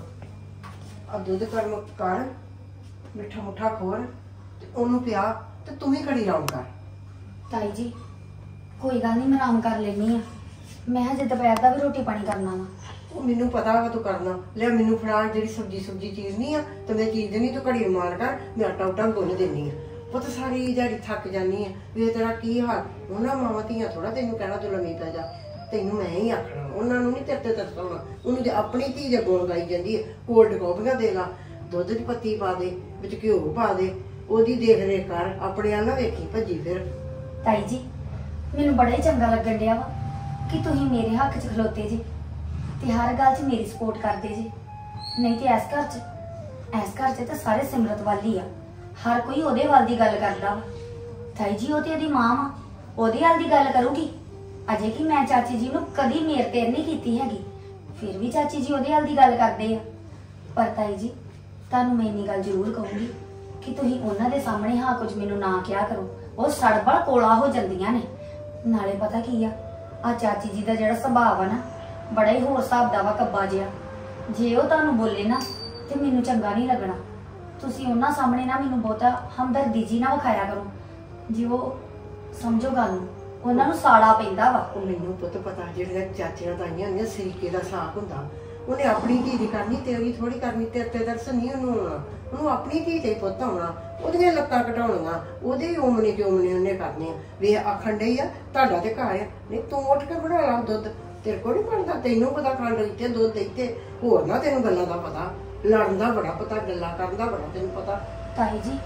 ਆ ਦੁੱਧ ਕਰਮ ਕਰ, ਮਿੱਠਾ ਮੁੱਠਾ ਖੋਰ ਤੇ ਉਹਨੂੰ ਪਿਆ ਤੇ ਤੂੰ ਵੀ ਘੜੀ ਆਰਾਮ ਕਰ। ਤਾਈ ਜੀ ਕੋਈ ਗੱਲ ਨਹੀਂ, ਮੈਂ ਆਰਾਮ ਕਰ ਲੈਣੀ ਆ। ਮੈਂ ਹਜੇ ਦੁਪਹਿਰ ਦਾ ਵੀ ਰੋਟੀ ਪਾਣੀ ਕਰਨਾ ਵਾ। ਉਹ ਮੈਨੂੰ ਪਤਾ ਵਾ ਤੂੰ ਕਰਨਾ। ਲੈ ਮੈਨੂੰ ਫੜਾ ਜਿਹੜੀ ਸਬਜੀ ਸੁਬਜੀ ਚੀਜ਼ ਨਹੀਂ ਆ ਤੇ ਮੈਂ ਚੀਜ਼ ਦੇਣੀ, ਤੂੰ ਘੜੀ ਮਾਰ ਕਰ, ਮੈਂ ਆਟਾ ਉਟਾ ਗੁੰਨ ਦੇਣੀ ਆ। ਪੁੱਤ ਸਾਰੀ ਦਿਹਾੜੀ ਥੱਕ ਜਾਨੀ ਆ, ਵੇ ਤੇਰਾ ਕੀ ਹਾਲ। ਉਹਨਾਂ ਮਾਵਾਂ ਧੀਆਂ ਥੋੜਾ ਤੈਨੂੰ ਕਹਿਣਾ ਤੂੰ ਲੰਮੀ ਪੈ ਜਾ, ਤੈਨੂੰ ਮੈਂ ਹੀ ਆਖਣਾ, ਉਹਨਾਂ ਨੂੰ ਨਹੀਂ ਤੇਰੇ ਤੇ ਤਰਸਾਉਣਾ। ਉਹਨੂੰ ਤੇ ਆਪਣੀ ਧੀ ਦੇ ਗੁਣ ਗਾਈ ਜਾਂਦੀ ਹੈ। ਕੋਲਡ ਕਾਫੀਆਂ ਦੇ ਲਾ, ਦੁੱਧ ਦੀ ਪੱਤੀ ਪਾ ਦੇ, ਵਿੱਚ ਘਿਓ ਪਾ ਦੇ, ਉਹਦੀ ਦੇਖ ਰੇਖ ਕਰ, ਆਪਣੇ ਵੱਲ ਨਾ ਵੇਖੀ ਭੱਜੀ ਫਿਰ। ਤਾਈ ਜੀ ਮੈਨੂੰ ਬੜਾ ਹੀ ਚੰਗਾ ਲੱਗਣ ਡਿਆ ਵਾ ਕਿ ਤੁਸੀਂ ਮੇਰੇ ਹੱਕ 'ਚ ਖਲੋਤੇ ਜੀ ਤੇ ਹਰ ਗੱਲ 'ਚ ਮੇਰੀ ਸਪੋਰਟ ਕਰਦੇ ਜੀ। ਨਹੀਂ ਤੇ ਇਸ ਘਰ 'ਚ ਇਸ ਘਰ 'ਚ ਤਾਂ ਸਾਰੇ ਸਿਮਰਤ ਵੱਲ ਹੀ ਆ, ਹਰ ਕੋਈ ਉਹਦੇ ਵੱਲ ਦੀ ਗੱਲ ਕਰਦਾ ਵਾ। ਤਾਈ ਜੀ ਉਹ ਤੇ ਉਹਦੀ ਮਾਂ ਵਾ, ਉਹਦੇ ਵੱਲ ਦੀ ਗੱਲ ਕਰੂਗੀ। ਅਜੇ ਕਿ ਮੈਂ ਚਾਚੀ ਜੀ ਨੂੰ ਕਦੀ ਮੇਰ ਤੇਰ ਨਹੀਂ ਕੀਤੀ ਹੈਗੀ, ਫਿਰ ਵੀ ਚਾਚੀ ਜੀ ਉਹਦੇ ਵੱਲ ਦੀ ਗੱਲ ਕਰਦੇ ਆ। ਪਰ ਤਾਈ ਜੀ ਤੁਹਾਨੂੰ ਮੈਂ ਇੰਨੀ ਗੱਲ ਜ਼ਰੂਰ ਕਹੂੰਗੀ ਕਿ ਤੁਸੀਂ ਉਹਨਾਂ ਦੇ ਸਾਹਮਣੇ ਹਾਂ ਕੁਝ ਮੈਨੂੰ ਨਾ ਕਿਹਾ ਕਰੋ, ਉਹ ਸੜਬੜ ਕੋਲਾ ਹੋ ਜਾਂਦੀਆਂ ਨੇ। ਨਾਲੇ ਪਤਾ ਕੀ ਆ, ਆ ਚਾਚੀ ਜੀ ਦਾ ਜਿਹੜਾ ਸੁਭਾਅ ਆ ਨਾ, ਬੜਾ ਹੀ ਹੋਰ ਹਿਸਾਬ ਦਾ ਵਾ, ਕੱਬਾ ਜਿਹਾ। ਜੇ ਉਹ ਤੁਹਾਨੂੰ ਬੋਲੇ ਨਾ ਤੇ ਮੈਨੂੰ ਚੰਗਾ ਨਹੀਂ ਲੱਗਣਾ। ਤੁਸੀਂ ਉਹਨਾਂ ਸਾਹਮਣੇ ਨਾ ਮੈਨੂੰ ਬਹੁਤਾ ਹਮਦਰਦੀ ਜੀ ਨਾ ਵਿਖਾਇਆ ਕਰੋ, ਜੇ ਉਹ ਸਮਝੋ ਗੱਲ ਨੂੰ, ਉਹਨਾਂ ਨੂੰ ਸਾੜਾ ਪੈਂਦਾ ਵਾ। ਉਹ ਮੈਨੂੰ ਪੁੱਤ ਪਤਾ, ਜਿਹੜੀਆਂ ਚਾਚੀਆਂ ਤਾਈਆਂ ਹੁੰਦੀਆਂ ਸਰੀਕੇ ਦਾ ਸਾਥ ਹੁੰਦਾ। ਉਹਨੇ ਆਪਣੀ ਧੀ ਦੀ ਕਰਨੀ, ਤੇਰੀ ਥੋੜੀ ਕਰਨੀ। ਤੇਰੇ ਤੇ ਦਰਸ ਨਹੀਂ ਉਹਨੂੰ ਆਉਣਾ, ਉਹਨੂੰ ਆਪਣੀ ਧੀ ਤੇ ਪੁੱਤ ਆਉਣਾ, ਉਹਦੀਆਂ ਲੱਤਾਂ ਘਟਾਉਣੀਆਂ, ਉਹਦੇ ਉਮਨੇ ਕਿ ਉਮਨੇ ਉਹਨੇ ਕਰਨੇ ਆ। ਵੇ ਆਖਣ ਡਈ ਆ ਤੁਹਾਡਾ ਤੇ ਘਰ ਆ, ਨਹੀਂ ਤੂੰ ਉੱਠ ਕੇ ਬਣਾ ਲਾ ਦੁੱਧ, ਤੇਰੇ ਕੋਲ ਨਹੀਂ ਬਣਦਾ। ਤੈਨੂੰ ਪਤਾ ਖੰਡ ਇੱਥੇ ਦੁੱਧ ਇੱਥੇ, ਹੋਰ ਨਾ ਤੈਨੂੰ ਗੱਲਾਂ ਦਾ ਪਤਾ, ਲੜਨ ਦਾ ਬੜਾ ਪਤਾ, ਗੱਲਾਂ ਕਰਨ ਦਾ ਬੜਾ ਤੈਨੂੰ ਪਤਾ। ਤਾਈ ਜੀ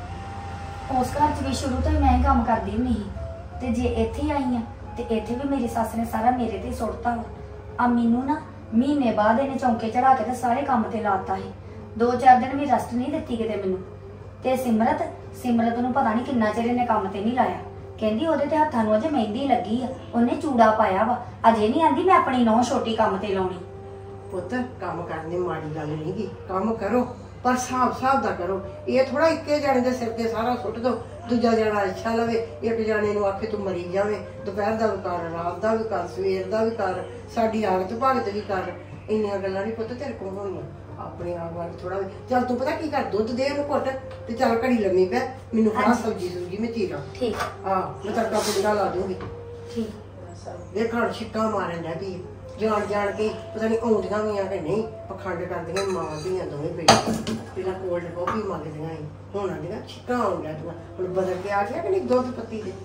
ਉਸ ਘਰ 'ਚ ਵੀ ਸ਼ੁਰੂ ਤੋਂ ਹੀ ਮੈਂ ਹੀ ਕੰਮ ਕਰਦੀ ਹੁੰਦੀ ਸੀ, ਤੇ ਜੇ ਇੱਥੇ ਆਈ ਆ ਤੇ ਇੱਥੇ ਵੀ ਮੇਰੀ ਸੱਸ ਨੇ ਸਾਰਾ ਮੇਰੇ ਤੇ ਸੁੱਟਤਾ ਵਾ। ਆ ਮੈਨੂੰ ਨਾ ਮਹੀਨੇ ਬਾਅਦ ਇਹਨੇ ਚੌਂਕੇ ਚੜਾ ਕੇ ਤੇ ਸਾਰੇ ਕੰਮ ਤੇ ਲਾਤਾ ਸੀ। ਦੋ ਚਾਰ ਦਿਨ ਵੀ ਰੈਸਟ ਨਹੀਂ ਦਿੱਤੀ ਕਿਤੇ ਮੈਨੂੰ। ਤੇ ਸਿਮਰਤ ਸਿਮਰਤ ਨੂੰ ਪਤਾ ਨਹੀਂ ਕਿੰਨਾ ਚਿਰ ਇਹਨੇ ਕੰਮ ਤੇ ਨਹੀਂ ਲਾਇਆ। ਕਹਿੰਦੀ ਉਹਦੇ ਤੇ ਹੱਥਾਂ ਨੂੰ ਅਜੇ ਮਹਿੰਦੀ ਲੱਗੀ ਆ, ਉਹਨੇ ਚੂੜਾ ਪਾਇਆ ਵਾ, ਅਜੇ ਨਹੀਂ ਆਂਦੀ ਮੈਂ ਆਪਣੀ ਨੌਂ ਛੋਟੀ ਕੰਮ ਤੇ ਲਾਉਣੀ। ਪੁੱਤ ਕੰਮ ਕਰਨ ਦੀ ਮਾੜੀ ਗੱਲ ਨਹੀਂ ਗੀ, ਕੰਮ ਕਰੋ ਪਰ ਹਿਸਾਬ ਹਿਸਾਬ ਦਾ ਕਰੋ। ਇਹ ਥੋੜਾ ਇੱਕੇ ਜਾਣੇ ਦੇ ਸਿਰ ਤੇ ਸਾਰਾ ਸੁੱਟ ਦੋ, ਦੂਜਾ ਜਣਾ ਅੱਛਾ ਲਵੇ, ਇੱਕ ਜਾਣੇ ਨੂੰ ਆਖੇ ਤੂੰ ਮਰੀ ਜਾਵੇਂ। ਦੁਪਹਿਰ ਦਾ ਵੀ ਕਰ, ਰਾਤ ਦਾ ਵੀ ਕਰ, ਸਵੇਰ ਦਾ ਵੀ ਕਰ, ਸਾਡੀ ਆਗਤ ਭਾਗਤ ਵੀ ਕਰ। ਇੰਨੀਆਂ ਗੱਲਾਂ ਨਹੀਂ ਪੁੱਤ ਤੇਰੇ ਕੋਲ ਹੋਣੀਆਂ। ਆਪਣੇ ਆਪ ਵੱਲ ਥੋੜਾ ਚੱਲ, ਤੂੰ ਪਤਾ ਕੀ ਕਰ, ਦੁੱਧ ਦੇ ਉਹਨੂੰ ਘੁੱਟ ਤੇ ਚੱਲ ਘੜੀ ਲੰਮੀ ਪੈ, ਮੈਨੂੰ ਫੜਾ ਸਬਜੀ ਸੁਬਜੀ ਮੈਂ ਚੀਰਾਂ। ਠੀਕ ਹਾਂ ਮੈਂ ਤੜਕਾ ਪੁੱਟਾ ਲਾ ਦੂੰਗੀ। ਠੀਕ ਦੇਖਣ ਛਿੱਕਾਂ ਮਾਰਨ ਦਾ ਵੀ ਜਾਣ ਜਾਣ ਕੇ ਪਤਾ ਨਹੀਂ ਆਉਂਦੀਆਂ ਵੀ ਆ ਕਿ ਨਹੀਂ, ਪਖੰਡ ਕਰਦੀਆਂ ਮਾਂ ਦੀਆਂ ਦੋਵੇਂ ਬੇਟੀਆਂ। ਪਹਿਲਾਂ ਕੋਲਡ ਕਾਫੀ ਮੰਗਦੀਆਂ ਸੀ, ਹੁਣ ਆਂਦੀਆਂ ਛਿੱਕਾਂ ਆਉਣ ਲੱਗੀਆਂ। ਹੁਣ ਬਦਲ ਕੇ ਆ ਗਿਆ ਕਿ ਨਹੀਂ ਦੁੱਧ ਪੱਤੀ ਦੇ,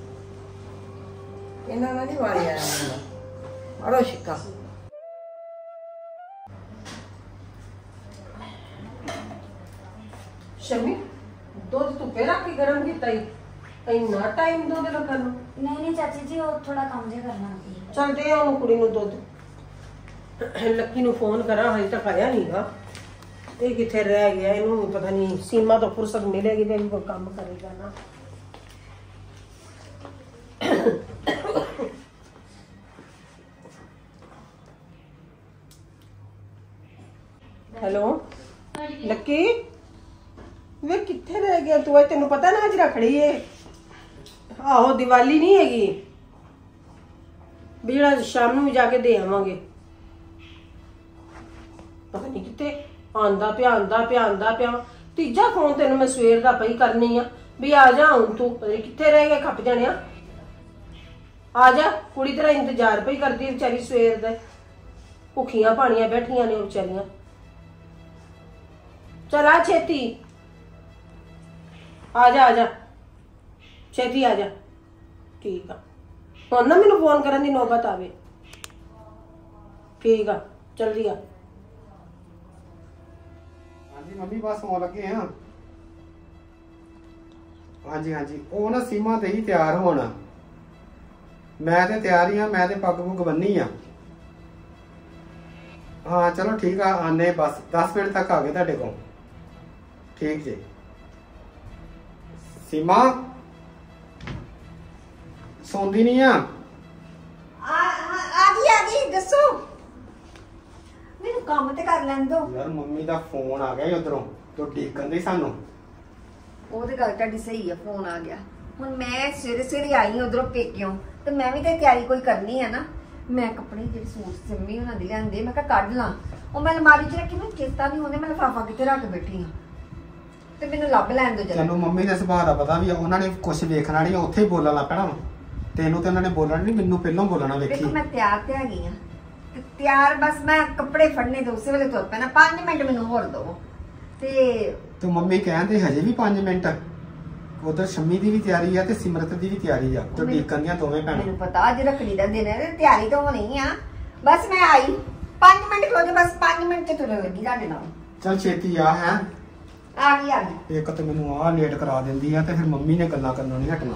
ਇਹਨਾਂ ਨਾਲ ਨਹੀਂ ਵਾਰੀ ਆਇਆ। ਅੜੋ ਛਿੱਕਾਂ ਸ਼ਮੀ ਦੁੱਧ ਧੁੱਪੇ ਰੱਖ ਕੇ ਗਰਮ ਕੀਤਾ ਹੀ, ਇੰਨਾ ਟਾਈਮ ਦੁੱਧ ਰੱਖਣ ਨੂੰ? ਨਹੀਂ ਨਹੀਂ ਚਾਚੀ ਜੀ ਉਹ ਥੋੜਾ ਕੰਮ ਜਿਹਾ ਕਰਨਾ ਸੀ। ਚੱਲ ਦੇ ਉਹਨੂੰ ਕੁੜੀ ਨੂੰ ਦੁੱਧ। ਲੱਕੀ ਨੂੰ ਫੋਨ ਕਰਾਂ, ਹਜੇ ਤੱਕ ਆਇਆ ਨਹੀਂਗਾ। ਇਹ ਕਿੱਥੇ ਰਹਿ ਗਿਆ, ਇਹਨੂੰ ਵੀ ਪਤਾ ਨਹੀਂ। ਸੀਮਾ ਤੋਂ ਫੁਰਸਤ ਮਿਲੇਗੀ ਤੇ ਕੋਈ ਕੰਮ ਕਰੇਗਾ ਨਾ। ਹੈਲੋ ਲੱਕੀ, ਵੇ ਕਿੱਥੇ ਰਹਿ ਗਿਆ ਤੂੰ? ਅੱਜ ਤੈਨੂੰ ਪਤਾ ਨਾ ਅੱਜ ਰੱਖੜੀ ਏ। ਆਹੋ ਦੀਵਾਲੀ ਨਹੀਂ ਹੈਗੀ ਵੀ ਜਿਹੜਾ ਸ਼ਾਮ ਨੂੰ ਵੀ ਜਾ ਕੇ ਦੇ ਆਵਾਂਗੇ। ਪਤਾ ਨਹੀਂ ਕਿੱਥੇ ਆਂਦਾ ਪਿਆ ਆਂਦਾ ਪਿਆ ਆਂਦਾ ਪਿਆ। ਤੀਜਾ ਫੋਨ ਤੈਨੂੰ ਮੈਂ ਸਵੇਰ ਦਾ ਪਈ ਕਰਨੀ ਆ ਵੀ ਆ ਜਾ ਹੁਣ ਤੂੰ। ਪਤਾ ਨਹੀਂ ਕਿੱਥੇ ਰਹਿ ਗਿਆ, ਖੱਪ ਜਾਣਿਆ। ਆ ਜਾ, ਕੁੜੀ ਤੇਰਾ ਇੰਤਜ਼ਾਰ ਪਈ ਕਰਦੀ ਵਿਚਾਰੀ ਸਵੇਰ ਦਾ। ਭੁੱਖੀਆਂ ਪਾਣੀਆਂ ਬੈਠੀਆਂ ਨੇ ਵਿਚਾਰੀਆਂ। ਚਲ ਆ ਛੇਤੀ ਆ ਜਾ, ਆ ਜਾ ਛੇਤੀ ਆ ਜਾ। ਠੀਕ ਆ, ਹੁਣ ਨਾ ਮੈਨੂੰ ਫੋਨ ਕਰਨ ਦੀ ਨੌਬਤ ਆਵੇ। ਠੀਕ ਆ, ਜਲਦੀ ਆ। ਹਾਂਜੀ ਮੰਮੀ ਬਸ ਆਉਣ ਲੱਗੇ ਆ। ਹਾਂਜੀ ਹਾਂਜੀ ਉਹ ਨਾ ਸੀਮਾ ਤੇ ਹੀ ਤਿਆਰ ਹੋਣ। ਮੈਂ ਤੇ ਤਿਆਰ ਹੀ ਆ, ਮੈਂ ਤੇ ਪੱਗ ਪੁੱਗ ਬੰਨੀ ਆ। ਹਾਂ ਚਲੋ ਠੀਕ ਆ, ਆਨੇ ਬਸ ਦਸ ਮਿੰਟ ਤੱਕ ਆ ਗਏ ਤੁਹਾਡੇ ਕੋਲ। ਠੀਕ ਜੀ। ਸੀਮਾ ਸੌਂਦੀ ਨਹੀਂ ਆ? ਆ ਆ ਗਈ ਆ ਗਈ, ਦੱਸੋ ਮੈਨੂੰ ਕੰਮ ਤੇ ਕਰ ਲੈਣ ਦੋ। ਯਾਰ ਮੰਮੀ ਦਾ ਫੋਨ ਆ ਗਿਆ ਉਧਰੋਂ, ਤੂੰ ਡੀਕਨ ਦੀ ਸਾਨੂੰ। ਉਹ ਤੇ ਗੱਲ ਤੁਹਾਡੀ ਸਹੀ ਆ, ਫੋਨ ਆ ਗਿਆ। ਹੁਣ ਮੈਂ ਸਵੇਰੇ ਸਵੇਰੇ ਆਈ ਹਾਂ ਉਧਰੋਂ ਪੇਕਿਓਂ, ਤੇ ਮੈਂ ਵੀ ਤੇ ਤਿਆਰੀ ਕੋਈ ਕਰਨੀ ਆ ਨਾ। ਮੈਂ ਕੱਪੜੇ ਜਿਹੜੇ ਸੂਟ ਸਿੰਮੀ ਉਹਨਾਂ ਦੇ ਲਿਆਂਦੇ, ਮੈਂ ਕਿਹਾ ਕੱਢ ਲਾਂ। ਉਹ ਮੈਂ ਅਲਮਾਰੀ 'ਚ ਰੱਖੀ, ਮੈਨੂੰ ਚੇਤਾ ਨਹੀਂ ਆਉਂਦਾ ਮੈਂ ਲਿਫਾਫਾ ਕਿੱਥੇ ਰੱਖ ਬੈਠੀ ਹਾਂ, ਤੇ ਮੈਨੂੰ ਲੱਭ ਲੈਣ ਦੋ ਜਰਾ। ਤੈਨੂੰ ਮੰਮੀ ਦੇ ਸੁਭਾਅ ਦਾ ਪਤਾ ਵੀ ਆ, ਉਹਨਾਂ ਨੇ ਕੁਝ ਵੇਖਣਾ ਨਹੀਂ, ਉੱਥੇ ਹੀ ਬੋਲਣ ਲੱਗ ਪੈਣਾ। ਤੈਨੂੰ ਤੇ ਉਹਨਾਂ ਨੇ ਬੋਲਣਾ ਨਹੀਂ, ਮੈਨੂੰ ਪਹਿਲਾਂ ਬੋਲਣਾ। ਵੇਖੀ ਦੇਖੋ ਮੈਂ ਤਿਆਰ ਤੇ ਆ ਗਈ ਆ, ਤੇ ਤਿਆਰ ਬਸ ਮੈਂ ਕੱਪੜੇ ਫੜਨੇ ਤੇ ਉਸੇ ਵੇਲੇ ਤੁਰ ਪੈਣਾ। ਪੰਜ ਮਿੰਟ ਮੈਨੂੰ ਹੋਰ ਦਿਓ। ਤੇ ਤੂੰ ਮੰਮੀ ਕਹਿੰਦੇ ਹਜੇ ਵੀ ਪੰਜ ਮਿੰਟ। ਉਧਰ ਸ਼ੰਮੀ ਦੀ ਵੀ ਤਿਆਰੀ ਆ ਤੇ ਸਿਮਰਤ ਦੀ ਵੀ ਤਿਆਰੀ ਆ, ਤੇ ਡੀਕਨ ਦੀਆਂ ਦੋਵੇਂ ਭੈਣਾਂ। ਮੈਨੂੰ ਪਤਾ ਅੱਜ ਰੱਖੜੀ ਦਾ ਦਿਨ ਹੈ ਤੇ ਤਿਆਰੀ ਤਾਂ ਹੋਣੀ ਆ। ਬਸ ਮੈਂ ਆਈ, ਪੰਜ ਮਿੰਟ ਖਲੋ ਜਾ, ਬਸ ਪੰਜ ਮਿੰਟ ਚ ਤੁਰਨ ਲੱਗੀ ਤੁਹਾਡੇ ਨਾਲ। ਚੱਲ ਛੇਤੀ ਆ। ਹੈ ਆ ਗਈ ਆ ਗਈ। ਇੱਕ ਤੇ ਮੈਨੂੰ ਆਹ ਲੇਟ ਕਰਾ ਦਿੰਦੀ ਆ, ਤੇ ਫਿਰ ਮੰਮੀ ਨੇ ਗੱਲਾਂ ਕਰਨੋਂ ਨਹੀਂ ਹਟਣਾ।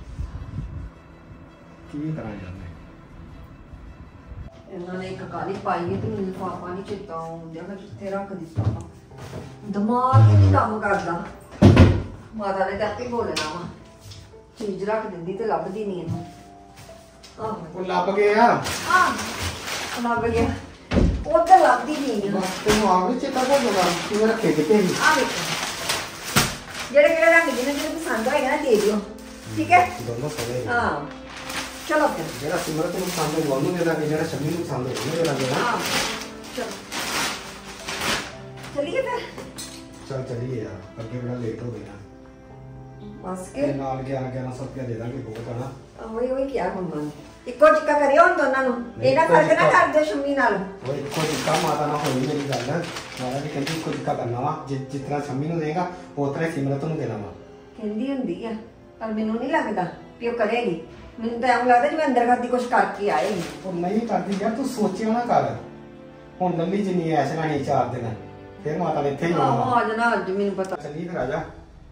ਕੀ ਕਰਾਂ ਯਾਰ ਮੈਂ? ਇਹਨਾਂ ਨੇ ਇੱਕ ਕਾਲੀ ਪਾਈ ਹੈ ਤੇ ਮੈਨੂੰ ਲਿਫਾਫਾ ਨਹੀਂ ਚੇਤਾ ਆਉਂਦਾ ਮੈਂ ਕਿੱਥੇ ਰੱਖ ਦਿੱਤਾ ਵਾ। ਦਿਮਾਗ ਹੀ ਨਹੀਂ ਕੰਮ ਕਰਦਾ। ਮਾਤਾ ਨੇ ਤਾਂ ਆਪੇ ਬੋਲਣਾ ਵਾ, ਚੀਜ਼ ਰੱਖ ਦਿੰਦੀ ਤੇ ਲੱਭਦੀ ਨਹੀਂ ਇਹਨੂੰ। ਆਹ ਉਹ ਲੱਭ ਗਏ ਆ। ਆਹ ਲੱਭ ਗਿਆ, ਉਹ ਤਾਂ ਲੱਭਦੀ ਨਹੀਂ ਆ। ਬਸ ਤੈਨੂੰ ਆਪ ਵੀ ਚੇਤਾ ਭੁੱਲ ਗਿਆ ਕਿਵੇਂ ਰੱਖੇ ਕਿਤੇ ਸੀ। ਆ ਵੇਖੋ, ਜਿਹੜੇ ਕਿਹੜੇ ਰੰਗ ਜਿਹਨੇ ਜਿਹਨੂੰ ਪਸੰਦ ਹੋਏਗਾ ਨਾ ਦੇ ਦਿਓ, ਠੀਕ ਹੈ? ਦੋਨੋਂ ਸੋਹਣੇ ਨੇ। ਹਾਂ ਚਲੋ ਫਿਰ। ਜਿਹੜਾ ਸਿਮਰਤ ਨੂੰ ਪਸੰਦ ਹੋਊਗਾ ਉਹਨੂੰ ਦੇ ਦਾਂਗੇ, ਜਿਹੜਾ ਸ਼ੰਮੀ ਨੂੰ ਪਸੰਦ ਹੋਊਗਾ ਉਹਨੂੰ ਦੇ ਦਾਂਗੇ ਨਾ। ਹਾਂ ਚਲੋ ਚਲੀਏ ਫਿਰ। ਚੱਲ ਚੱਲੀਏ ਯਾਰ, ਅੱਗੇ ਬੜਾ ਲੇਟ ਹੋ ਗਿਆ। ਬਸ ਤੇ ਕੇ ਨਾਲ ਗਿਆਰਾਂ ਗਿਆਰਾਂ ਸੌ ਰੁਪਇਆ ਦੇ ਦਾਂਗੇ ਬਹੁਤ ਆ ਨਾ। ਉਹੀ ਉਹੀ ਕਿਹਾ ਹੁਣ ਮੈਂ ਇੱਕੋ ਜਿੱਕਾ ਕਰਿਓ ਹੁਣ ਦੋਨਾਂ ਨੂੰ, ਇਹਦਾ ਫਰਕ ਨਾ ਕਰ ਦਿਓ ਸ਼ੰਮੀ ਨਾਲ। ਉਹ ਇੱਕੋ ਜਿੱਕਾ ਮਾਤਾ ਨਾਲ ਹੋਈ ਮੇਰੀ ਗੱਲ। ਮਾਤਾ ਜੀ ਕਹਿੰਦੀ ਇੱਕੋ ਜਿੱਕਾ ਕਰਨਾ ਵਾ, ਜਿ ਜਿਸ ਤਰ੍ਹਾਂ ਸ਼ੰਮੀ ਨੂੰ ਦੇਗਾ ਉਸ ਤਰ੍ਹਾਂ ਸਿਮਰਤ ਨੂੰ ਦੇਣਾ ਵਾ। ਕਹਿੰਦੀ ਹੁੰਦੀ ਆ, ਪਰ ਮੈਨੂੰ ਨਹੀਂ ਲੱਗਦਾ ਕਿ ਉਹ ਕਰੇਗੀ। ਮੈਨੂੰ ਤਾਂ ਐਂ ਲੱਗਦਾ ਜਿਵੇਂ ਅੰਦਰ ਘਰ ਦੀ ਕੁਛ ਕਰਕੇ ਆਏਗੀ। ਉਹ ਨਹੀਂ ਕਰਦੀ ਯਾਰ, ਤੂੰ ਸੋਚਿਆ ਨਾ ਕਰ। ਹੁਣ ਲੱਲੀ ਜਿੰਨੀ ਐਸ਼ ਲੈਣੀ ਚਾਰ ਦਿਨ, ਫਿਰ ਮਾਤਾ ਨੇ ਇੱਥੇ ਹੀ ਆਉਣਾ। ਆਹ ਅੱਜ ਨਾ ਅੱਜ ਮੈਨੂੰ ਪਤਾ। ਚੱਲੀ ਫਿਰ ਆ ਜਾ।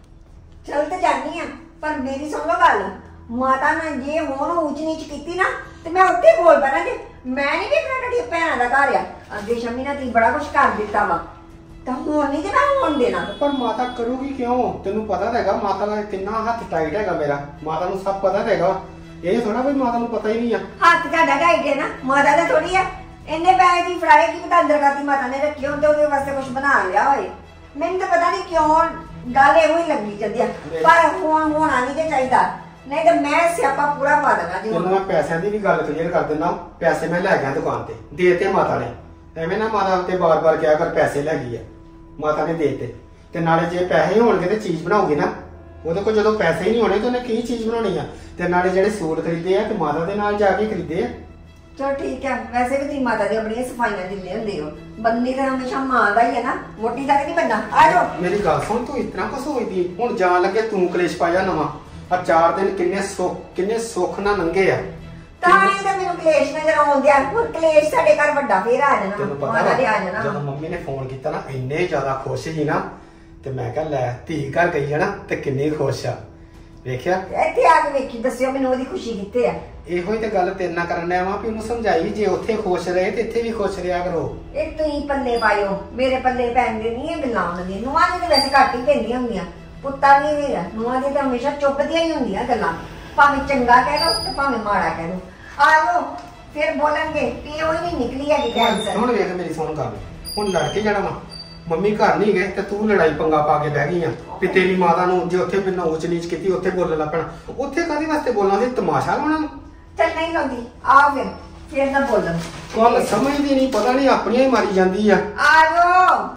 ਚੱਲ ਤੇ ਜਾਨੀ ਆ, ਪਰ ਮੇਰੀ ਸੁਣ ਲਓ ਗੱਲ। ਮਾਤਾ ਨੇ ਜੇ ਹੁਣ ਉੱਚ ਨੀਚ ਕੀਤੀ ਨਾ ਤੇ ਮੈਂ ਉੱਥੇ ਬੋਲ ਪੈਣਾ ਜੀ। ਮੈਂ ਨਹੀਂ ਵੇਖਣਾ ਤੁਹਾਡੀ ਭੈਣਾਂ ਦਾ ਘਰ ਆ। ਅੱਗੇ ਸ਼ਮੀ ਨੇ ਤੀ ਬੜਾ ਕੁਛ ਕਰ ਦਿੱਤਾ ਵਾ, ਤਾਂ ਹੁਣ ਨਹੀਂ ਤੇ ਮੈਂ ਹੋਣ ਦੇਣਾ। ਪਰ ਮਾਤਾ ਕਰੂਗੀ ਕਿਉਂ? ਤੈਨੂੰ ਪਤਾ ਤਾਂ ਹੈਗਾ ਮਾਤਾ ਦਾ ਕਿੰਨਾ ਹੱਥ ਟਾਈਟ ਹੈਗਾ ਮੇਰਾ। ਮਾਤਾ ਨੂੰ ਸਭ ਪਤਾ ਤਾਂ ਹੈਗਾ। ਇਹ ਥੋੜਾ ਵੀ ਮਾਤਾ ਨੂੰ ਪਤਾ ਹੀ ਨਹੀਂ ਆ। ਹੱਥ ਤੁਹਾਡਾ ਢਾਈ ਹੈ ਨਾ, ਮਾਤਾ ਦਾ ਥੋੜੀ ਆ। ਇੰਨੇ ਪੈਸੇ ਦੀ ਫੜਾਏ ਕੀ ਪਤਾ ਅੰਦਰ ਕਾਤੀ ਮਾਤਾ ਨੇ ਰੱਖੀ ਹੁੰਦੇ ਉਹਦੇ ਵਾਸਤੇ ਕੁਛ ਬਣਾ ਲਿਆ ਹੋਏ। ਮੈਨੂੰ ਤਾਂ ਪਤਾ ਨਹੀਂ ਕਿਉਂ ਗੱਲ ਇਹੋ ਹੀ ਲੱਗੀ ਜਾਂਦੀ ਆ। ਪਰ ਹੁਣ ਹੋਣਾ ਨਹੀਂ ਤੇ ਚਾਹੀਦਾ, ਨਹੀਂ ਤਾਂ ਮੈਂ ਸਿਆਪਾ ਪੂਰਾ ਪਾ ਦੇਣਾ ਜੀ। ਤੈਨੂੰ ਮੈਂ ਪੈਸਿਆਂ ਦੀ ਵੀ ਗੱਲ ਕਲੀਅਰ ਕਰ ਦਿੰਦਾ। ਪੈਸੇ ਮੈਂ ਲੈ ਗਿਆ ਦੁਕਾਨ ਤੇ, ਦੇਤੇ ਮਾਤਾ ਨੇ। ਐਵੇਂ ਨਾ ਮਾਤਾ ਉੱਤੇ ਬਾਰ-ਬਾਰ ਕਿਹਾ ਕਰ ਪੈਸੇ ਲੈ ਗਈ ਆ। ਮਾਤਾ ਨੇ ਦੇਤੇ, ਤੇ ਨਾਲੇ ਜੇ ਪੈਸੇ ਹੋਣਗੇ ਤੇ ਚੀਜ਼ ਬਣਾਉਗੀ ਨਾ। ਉਹਦੇ ਕੋਲ ਜਦੋਂ ਪੈਸੇ ਹੀ ਨਹੀਂ ਹੋਣੇ ਤੇ ਉਹਨੇ ਕੀ ਚੀਜ਼ ਬਣਾਉਣੀ ਆ? ਤੇ ਨਾਲੇ ਜਿਹੜੇ ਸੂਟ ਖਰੀਦੇ ਆ ਤੇ ਮਾਤਾ ਦੇ ਨਾਲ ਜਾ ਕੇ ਖਰੀਦੇ ਆ। ਚਲੋ ਠੀਕ ਹੈ, ਵੈਸੇ ਵੀ ਤੁਸੀਂ ਮਾਤਾ ਦੀ ਆਪਣੀਆਂ ਸਫਾਈਆਂ ਦਿੰਦੇ ਹੁੰਦੇ ਹੋ। ਬੰਨੀ ਤਾਂ ਹਮੇਸ਼ਾ ਮਾਂ ਦਾ ਹੀ ਹੈ ਨਾ, ਮੋਟੀ ਦਾ ਨਹੀਂ ਬੰਦਾ। ਆ ਜਾਓ। ਮੇਰੀ ਗੱਲ ਸੁਣ, ਤੂੰ ਇਤਨਾ ਕੁ ਸੋਚਦੀ ਹੁਣ ਜਾਣ ਲੱਗੇ ਤੂੰ ਕਲੇਸ਼ ਪਾਇਆ ਨਵਾਂ। ਆ ਚਾਰ ਦਿਨ ਕਿੰਨੇ ਸੁੱਖ ਕਿੰਨੇ ਸੁੱਖ ਨਾਲ ਲੰਘੇ ਆ। ਤਾਂ ਇਹ ਤਾਂ ਮੈਨੂੰ ਕਲੇਸ਼ ਨਜ਼ਰ ਆਉਂਦਿਆ। ਹੁਣ ਕਲੇਸ਼ ਸਾਡੇ ਘਰ ਵੱਡਾ ਫੇਰ ਆ ਜਾਣਾ। ਤੈਨੂੰ ਪਤਾ ਮਾਤਾ ਦੇ ਆ ਵਾ, ਜਾਣਾ। ਜਦੋਂ ਮੰਮੀ ਨੇ ਫੋਨ ਕੀਤਾ ਨਾ ਇੰਨੇ ਜ਼ਿਆਦਾ ਖੁਸ਼ ਸੀ ਨਾ, ਤੇ ਮੈਂ ਕਿਹਾ ਲੈ ਧੀ ਘਰ ਗਈ ਹੈ ਨਾ ਤੇ ਕਿੰਨੀ ਖੁਸ਼ ਆ। ਵੇਖਿਆ ਇੱਥੇ ਆ ਕੇ ਵੇਖੀ, ਦੱਸਿਓ ਮੈਨੂੰ ਉਹਦੀ ਖੁਸ਼ੀ ਕਿੱਥੇ ਆ। ਇਹੋ ਹੀ ਤੇ ਗੱਲ ਤੇਰੇ ਨਾਲ ਕਰਨ ਡਿਆ ਵਾਂ ਵੀ ਉਹਨੂੰ ਸਮਝਾਈ ਜੇ ਉੱਥੇ ਖੁਸ਼ ਰਹੇ ਤੇ ਇੱਥੇ ਵੀ ਖੁਸ਼ ਰਿਹਾ ਕਰੋ। ਇੱਕ ਤੁਸੀਂ ਪੱਲੇ ਪਾਇਓ, ਮੇਰੇ ਪੱਲੇ ਪੈਂਦੇ ਨਹੀਂ ਇਹ ਗੱਲਾਂ ਉਹਨਾਂ ਦੀਆਂ। ਨੂੰਹਾਂ ਦੀ ਤਾਂ ਵੈਸੇ ਘੱਟ ਹੀ ਪੈਂਦੀਆਂ ਹੁੰਦੀਆਂ, ਪੁੱਤਾਂ ਦੀ ਨਹੀਂ। ਨੂੰਹਾਂ ਦੀ ਤਾਂ ਹਮੇਸ਼ਾ ਚੁੱਪਦੀਆਂ ਹੀ ਹੁੰਦੀਆਂ ਗੱਲਾਂ, ਭਾਵੇਂ ਚੰਗਾ ਕਹਿ ਲਓ ਤੇ ਭਾਵੇਂ ਮਾੜਾ ਕਹਿ ਲਓ। ਆਓ ਫਿਰ ਬੋਲਣਗੇ ਕਿ ਉਹ ਹੀ ਨਹੀਂ ਨਿਕਲੀ ਹੈਗੀ ਕੈਂਸਰ। ਹੁਣ ਵੇਖ ਮੇਰੀ ਸੁਣ ਗੱਲ, ਹੁਣ ਲੜ ਕੇ ਜਾਣਾ ਵਾ। ਮੰਮੀ ਘਰ ਨਹੀਂ ਗਏ ਤੇ ਤੂੰ ਲੜਾਈ ਪੰਗਾ ਪਾ ਕੇ ਬਹਿ ਗਈ ਆ ਵੀ ਤੇਰੀ ਮਾਤਾ ਨੂੰ ਜੇ ਉੱਥੇ ਬਿਨਾਂ ਉੱਚ ਨੀਚ ਕੀਤੀ ਉੱਥੇ ਬੋਲਣ ਲੱਗ ਪੈਣਾ। ਉੱਥੇ ਕਾਹਦੇ ਵਾਸਤੇ ਬੋਲਣਾ ਸੀ? ਤਮਾਸ਼ਾ ਲਾਉਣਾ? ਚੱਲ ਨਹੀਂ ਲਾਉਂਦੀ, ਆ ਫਿਰ ਫਿਰ ਨਾ ਬੋਲਣ। ਗੱਲ ਸਮਝਦੀ ਨਹੀਂ, ਪਤਾ ਨਹੀਂ ਆਪਣੀਆਂ ਹੀ ਮਾਰੀ ਜਾਂਦੀ ਆ। ਆ ਜਾਓ।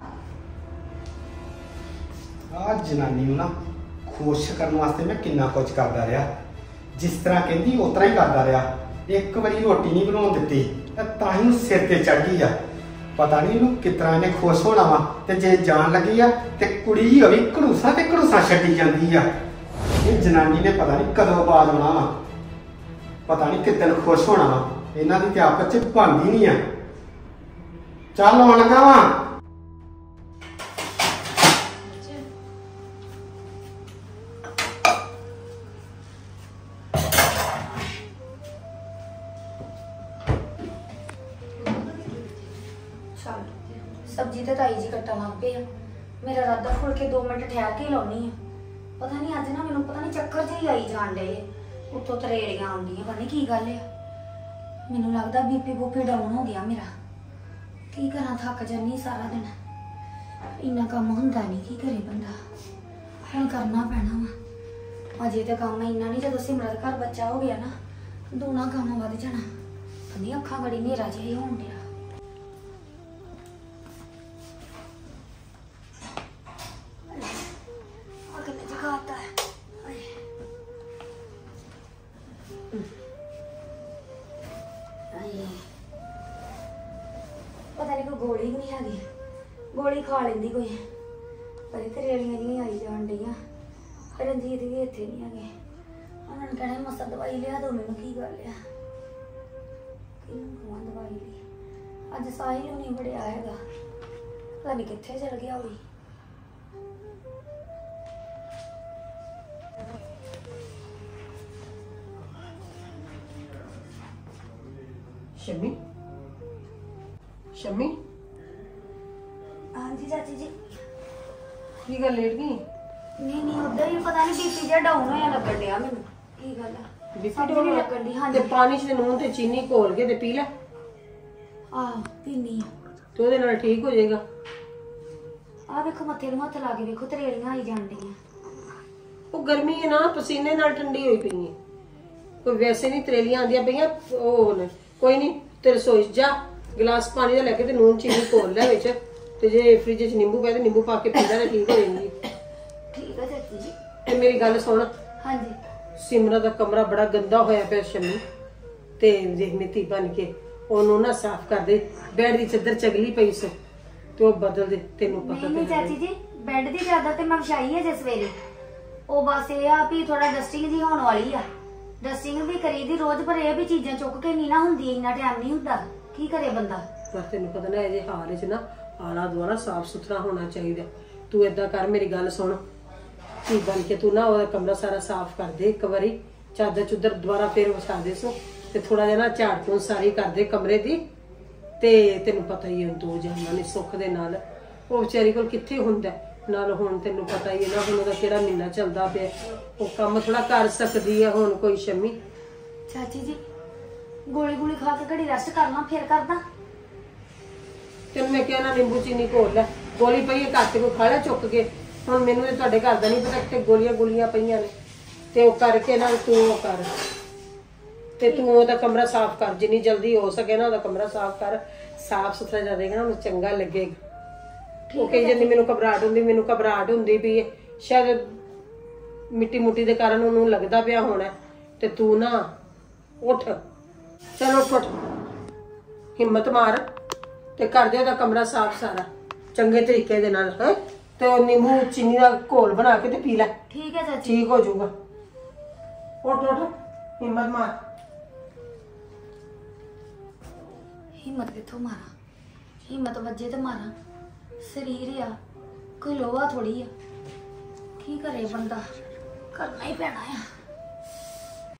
ਆ ਜਨਾਨੀ ਨੂੰ ਨਾ ਖੁਸ਼ ਕਰਨ ਵਾਸਤੇ ਮੈਂ ਕਿੰਨਾ ਕੁਝ ਕਰਦਾ ਰਿਹਾ। ਜਿਸ ਤਰ੍ਹਾਂ ਕਹਿੰਦੀ ਉਸ ਤਰ੍ਹਾਂ ਹੀ ਕਰਦਾ ਰਿਹਾ। ਇੱਕ ਵਾਰੀ ਰੋਟੀ ਨਹੀਂ ਬਣਾਉਣ ਦਿੱਤੀ ਤਾਂ ਹੀ ਨੂੰ ਸਿਰ ਤੇ ਚੜ ਗਈ ਆ। ਪਤਾ ਨਹੀਂ ਇਹਨੂੰ ਕਿਸ ਤਰ੍ਹਾਂ ਇਹਨੇ ਖੁਸ਼ ਹੋਣਾ ਵਾ। ਤੇ ਜੇ ਜਾਣ ਲੱਗੀ ਆ ਤੇ ਕੁੜੀ ਹੋਵੇ ਘੜੂਸਾ ਤੇ ਘੜੂਸਾ ਛੱਡੀ ਜਾਂਦੀ ਆ। ਇਹ ਜਨਾਨੀ ਨੇ ਪਤਾ ਨਹੀਂ ਕਦੋਂ ਬਾਜ ਆਉਣਾ ਵਾ, ਪਤਾ ਨਹੀਂ ਕਿੱਦਣ ਖੁਸ਼ ਹੋਣਾ ਵਾ। ਇਹਨਾਂ ਦੀ ਤੇ ਆਪਸ ਚ ਬਣਦੀ ਨਹੀਂ ਆ। ਚੱਲ ਆਉਣ ਲੱਗਾ ਵਾ। ਸਬਜ਼ੀ ਤੇ ਤਾਈ ਜੀ ਕੱਟਣ ਲੱਗ ਪਏ ਆ। ਮੇਰਾ ਰਾਦਾ ਫੁੱਲ ਕੇ ਦੋ ਮਿੰਟ ਠਹਿਰ ਕੇ ਲਾਉਣੀ ਆ। ਪਤਾ ਨਹੀਂ ਅੱਜ ਨਾ ਮੈਨੂੰ ਪਤਾ ਨਹੀਂ ਚੱਕਰ ਜਿਹੀ ਆਈ ਜਾਣ ਡੇ, ਉੱਤੋਂ ਤਰੇੜੀਆਂ ਆਉਂਦੀਆਂ, ਪਤਾ ਨਹੀਂ ਕੀ ਗੱਲ ਆ। ਮੈਨੂੰ ਲੱਗਦਾ ਬੀਪੀ ਬੂਪੀ ਡਾਊਨ ਹੋ ਗਿਆ ਮੇਰਾ। ਕੀ ਕਰਾਂ, ਥੱਕ ਜਾਂਦੀ ਸਾਰਾ ਦਿਨ, ਇੰਨਾ ਕੰਮ ਹੁੰਦਾ ਨਹੀਂ, ਕੀ ਕਰੇ ਬੰਦਾ। ਹੁਣ ਕਰਨਾ ਪੈਣਾ ਵਾ। ਅਜੇ ਤਾਂ ਕੰਮ ਇੰਨਾ ਨਹੀਂ, ਜਦੋਂ ਸਿਮਰਤ ਘਰ ਬੱਚਾ ਹੋ ਗਿਆ ਨਾ ਦੂਣਾ ਕੰਮ ਵੱਧ ਜਾਣਾ। ਕਹਿੰਦੀ ਅੱਖਾਂ ਗੜੀ ਹਨੇਰਾ ਜਿਹਾ ਹੀ ਹੋਣ ਡਿਆ। ਆ ਕਿੰਨੇ ਜਗਾਤਾ ਹੈ। ਪਤਾ ਨਹੀਂ ਕੋਈ ਗੋਲੀ ਵੀ ਨਹੀਂ ਹੈਗੀ, ਗੋਲੀ ਖਾ ਲੈਂਦੀ ਕੋਈ। ਪਰ ਇਹ ਤਰੇਲੀਆਂ ਜਿਹੀਆਂ ਆਈ ਜਾਣ ਡਈਆਂ। ਰਣਜੀਤ ਵੀ ਇੱਥੇ ਨਹੀਂ ਹੈਗੇ, ਉਹਨਾਂ ਨੇ ਕਹਿਣਾ ਮਸਾ ਦਵਾਈ ਲਿਆ ਦੋ ਮੈਨੂੰ। ਕੀ ਗੱਲ ਆ, ਕਿਹਨੂੰ ਕਹਾਂ ਦਵਾਈ ਲਈ। ਅੱਜ ਸਾਹਿਲ ਨੂੰ ਨਹੀਂ ਬੜਿਆ ਹੈਗਾ, ਪਤਾ ਨਹੀਂ ਕਿੱਥੇ ਚਲ ਗਿਆ ਹੋਈ। ਸ਼ਮੀ ਸ਼ਮੀ ਹਾਂਜੀ ਚਾਚੀ ਜੀ। ਕੀ ਗੱਲ ਲੇਟ ਗਈ? ਨਹੀਂ ਨਹੀਂ ਉਦਾਂ ਹੀ, ਪਤਾ ਨਹੀਂ ਬੀਪੀ ਜਿਹਾ ਡਾਊਨ ਹੋਇਆ ਲੱਗਣ ਡਿਆ ਮੈਨੂੰ। ਕੀ ਗੱਲ ਆ, ਬੀਪੀ ਸਮਝ ਡਾਊਨ ਨਹੀਂ ਲੱਗਣ ਡਈ। ਤੇ ਹਾਂਜੀ ਪਾਣੀ 'ਚ ਨੂਨ ਤੇ ਚੀਨੀ ਘੋਲ ਕੇ ਤੇ ਪੀ ਲੈ, ਆਹ ਪੀਨੀ ਆ। ਤੇ ਉਹਦੇ ਨਾਲ ਠੀਕ ਹੋ ਜਾਏਗਾ। ਆਹ ਵੇਖੋ ਮੱਥੇ ਨੂੰ ਹੱਥ ਲਾ ਕੇ ਵੇਖੋ, ਤਰੇੜੀਆਂ ਆਈ ਜਾਣ ਡਈਆਂ। ਉਹ ਗਰਮੀ ਹੈ ਨਾ, ਪਸੀਨੇ ਨਾਲ ਠੰਡੀ ਹੋਈ ਪਈ ਹੈ। ਕੋਈ ਵੈਸੇ ਨਹੀਂ ਤਰੇਲੀਆਂ ਆਉਂਦੀਆਂ ਪਈਆਂ। ਉਹ ਨੇ ਕੋਈ ਨਹੀਂ, ਤੇ ਰਸੋਈ 'ਚ ਜਾ, ਗਲਾਸ ਪਾਣੀ ਦਾ ਲੈ ਕੇ ਤੇ ਨੂਨ ਚੀਨੀ ਘੋਲ ਲੈ ਵਿੱਚ, ਤੇ ਜੇ ਫ੍ਰਿਜ 'ਚ ਨਿੰਬੂ ਪਏ ਤੇ ਨਿੰਬੂ ਪਾ ਕੇ ਪੀ ਲੈ, ਠੀਕ ਹੋ ਜਾਏਗੀ। ਠੀਕ ਆ ਚਾਚੀ ਜੀ। ਤੇ ਮੇਰੀ ਗੱਲ ਸੁਣ, ਹਾਂਜੀ ਸਿਮਰਤ ਦਾ ਕਮਰਾ ਬੜਾ ਗੰਦਾ ਹੋਇਆ ਪਿਆ ਸ਼ਮੀ, ਤੇ ਦੇਖ ਮਿੱਟੀ ਬਣ ਕੇ ਉਹਨੂੰ ਨਾ ਸਾਫ਼ ਕਰ ਦੇ। ਬੈੱਡ ਦੀ ਚੱਦਰ ਚਗਲੀ ਪਈ ਸੀ ਤੇ ਉਹ ਬਦਲ ਦੇ। ਤੈਨੂੰ ਪਤਾ ਨਹੀਂ ਨਹੀਂ ਤੇ ਹੈ। ਚਾਚੀ ਜੀ, ਬੈੱਡ ਦੀ ਚਾਦਰ ਤੇ ਮੈਂ ਵਿਛਾਈ ਹੈ ਜੇ ਸਵੇਰੇ। ਉਹ ਬਸ ਇਹ ਆ ਵੀ ਥੋੜਾ ਡਸਟਿੰਗ ਜੀ ਹੋਣ ਵਾਲੀ ਆ। ਡਸਟਿੰਗ ਵੀ ਕਰੀਦੀ ਰੋਜ਼, ਪਰ ਇਹ ਵੀ ਚੀਜ਼ਾਂ ਚੁੱਕ ਕੇ ਨਹੀਂ ਨਾ ਹੁੰਦੀ, ਇੰਨਾ ਟਾਈਮ ਨਹੀਂ ਹੁੰਦਾ। ਕੀ ਕਰੇ ਬੰਦਾ। ਪਰ ਤੈਨੂੰ ਪਤਾ ਨਾ ਇਹਦੇ ਹਾਲ 'ਚ ਨਾ ਆਲਾ ਦੁਆਲਾ ਸਾਫ਼ ਸੁਥਰਾ ਹੋਣਾ ਚਾਹੀਦਾ। ਤੂੰ ਏਦਾਂ ਕਰ, ਮੇਰੀ ਗੱਲ ਸੁਣ, ਕੀ ਬਣ ਕੇ ਤੂੰ ਨਾ ਉਹਦਾ ਕਮਰਾ ਸਾਰਾ ਸਾਫ਼ ਕਰ ਦੇ ਇੱਕ ਵਾਰੀ। ਚਾਦਰ ਚੁੱਦਰ ਦੁਬਾਰਾ ਫੇਰ ਵਿਛਾ ਦੇ ਸੋ, ਤੇ ਥੋੜਾ ਜਿਹਾ ਨਾ ਝਾੜ ਪੂੰਝ ਸਾਰੀ ਕਰ ਦੇ ਕਮਰੇ ਦੀ। ਤੇ ਤੈਨੂੰ ਪਤਾ ਹੀ ਹੈ ਦੋ ਜਾਨਾਂ ਨੇ ਸੁੱਖ ਦੇ ਨਾਲ, ਉਹ ਵਿਚਾਰੀ ਕੋਲ ਕਿੱਥੇ ਹੁੰਦਾ ਨਾਲ। ਹੁਣ ਤੈਨੂੰ ਪਤਾ ਹੀ ਹੈ ਨਾ, ਹੁਣ ਉਹਦਾ ਕਿਹੜਾ ਮਹੀਨਾ ਚੱਲਦਾ ਪਿਆ, ਉਹ ਕੰਮ ਥੋੜਾ ਕਰ ਸਕਦੀ ਹੈ ਹੁਣ ਕੋਈ ਸ਼ਮੀ। ਚਾਚੀ ਜੀ ਗੋਲੀ ਗੋਲੀ ਖਾ ਕੇ ਘੜੀ ਰੈਸਟ ਕਰਨਾ, ਫੇਰ ਕਰਦਾ। ਤੈਨੂੰ ਮੈਂ ਕਿਹਾ ਨਾ ਨਿੰਬੂ ਚੀਨੀ ਘੋਲ ਲੈ, ਗੋਲੀ ਪਈ ਹੈ ਘੱਟ ਕੋ ਖਾ ਲੈ ਚੁੱਕ ਕੇ। ਹੁਣ ਮੈਨੂੰ ਤੇ ਤੁਹਾਡੇ ਘਰ ਦਾ ਨਹੀਂ ਪਤਾ ਕਿ ਗੋਲੀਆਂ ਗੋਲੀਆਂ ਪਈਆਂ ਨੇ, ਤੇ ਉਹ ਕਰਕੇ ਨਾ ਤੂੰ ਉਹ ਕਰ, ਤੇ ਤੂੰ ਉਹਦਾ ਕਮਰਾ ਸਾਫ਼ ਕਰ ਜਿੰਨੀ ਜਲਦੀ ਹੋ ਸਕੇ ਨਾ। ਉਹਦਾ ਕਮਰਾ ਸਾਫ਼ ਕਰ, ਸਾਫ਼ ਸੁਥਰਾ ਜਾ ਦੇਗਾ ਨਾ ਉਹਨੂੰ ਚੰਗਾ ਲੱਗੇਗਾ। ਉਹ ਕਹੀ ਜਾਂਦੀ ਮੈਨੂੰ ਘਬਰਾਹਟ ਹੁੰਦੀ, ਮੈਨੂੰ ਘਬਰਾਹਟ ਹੁੰਦੀ ਵੀ ਸ਼ਾਇਦ ਮਿੱਟੀ ਮੁੱਟੀ ਦੇ ਕਾਰਨ ਉਹਨੂੰ ਲੱਗਦਾ ਪਿਆ ਹੋਣਾ। ਤੇ ਤੂੰ ਨਾ ਉੱਠ, ਚਲ ਉੱਠ ਉੱਠ, ਹਿੰਮਤ ਮਾਰ ਤੇ ਕਰ ਦੇ ਉਹਦਾ ਕਮਰਾ ਸਾਫ਼ ਸਾਰਾ ਚੰਗੇ ਤਰੀਕੇ ਦੇ ਨਾਲ ਹੈ। ਤੇ ਉਹ ਨਿੰਬੂ ਚੀਨੀ ਦਾ ਘੋਲ ਬਣਾ ਕੇ ਤੇ ਪੀ ਲੈ, ਠੀਕ ਹੈ ਚਾਚੀ। ਠੀਕ ਹੋ ਜਾਊਗਾ। ਉੱਠ ਉੱਠ, ਹਿੰਮਤ ਮਾਰ। ਹਿੰਮਤ ਕਿੱਥੋਂ ਮਾਰਾਂ, ਹਿੰਮਤ ਵੱਜੇ ਤੇ ਮਾਰਾਂ। ਸਰੀਰ ਆ, ਕੋਈ ਲੋਹਾ ਥੋੜੀ ਆ। ਕੀ ਕਰੇ ਬੰਦਾ, ਕਰਨਾ ਹੀ ਪੈਣਾ ਆ।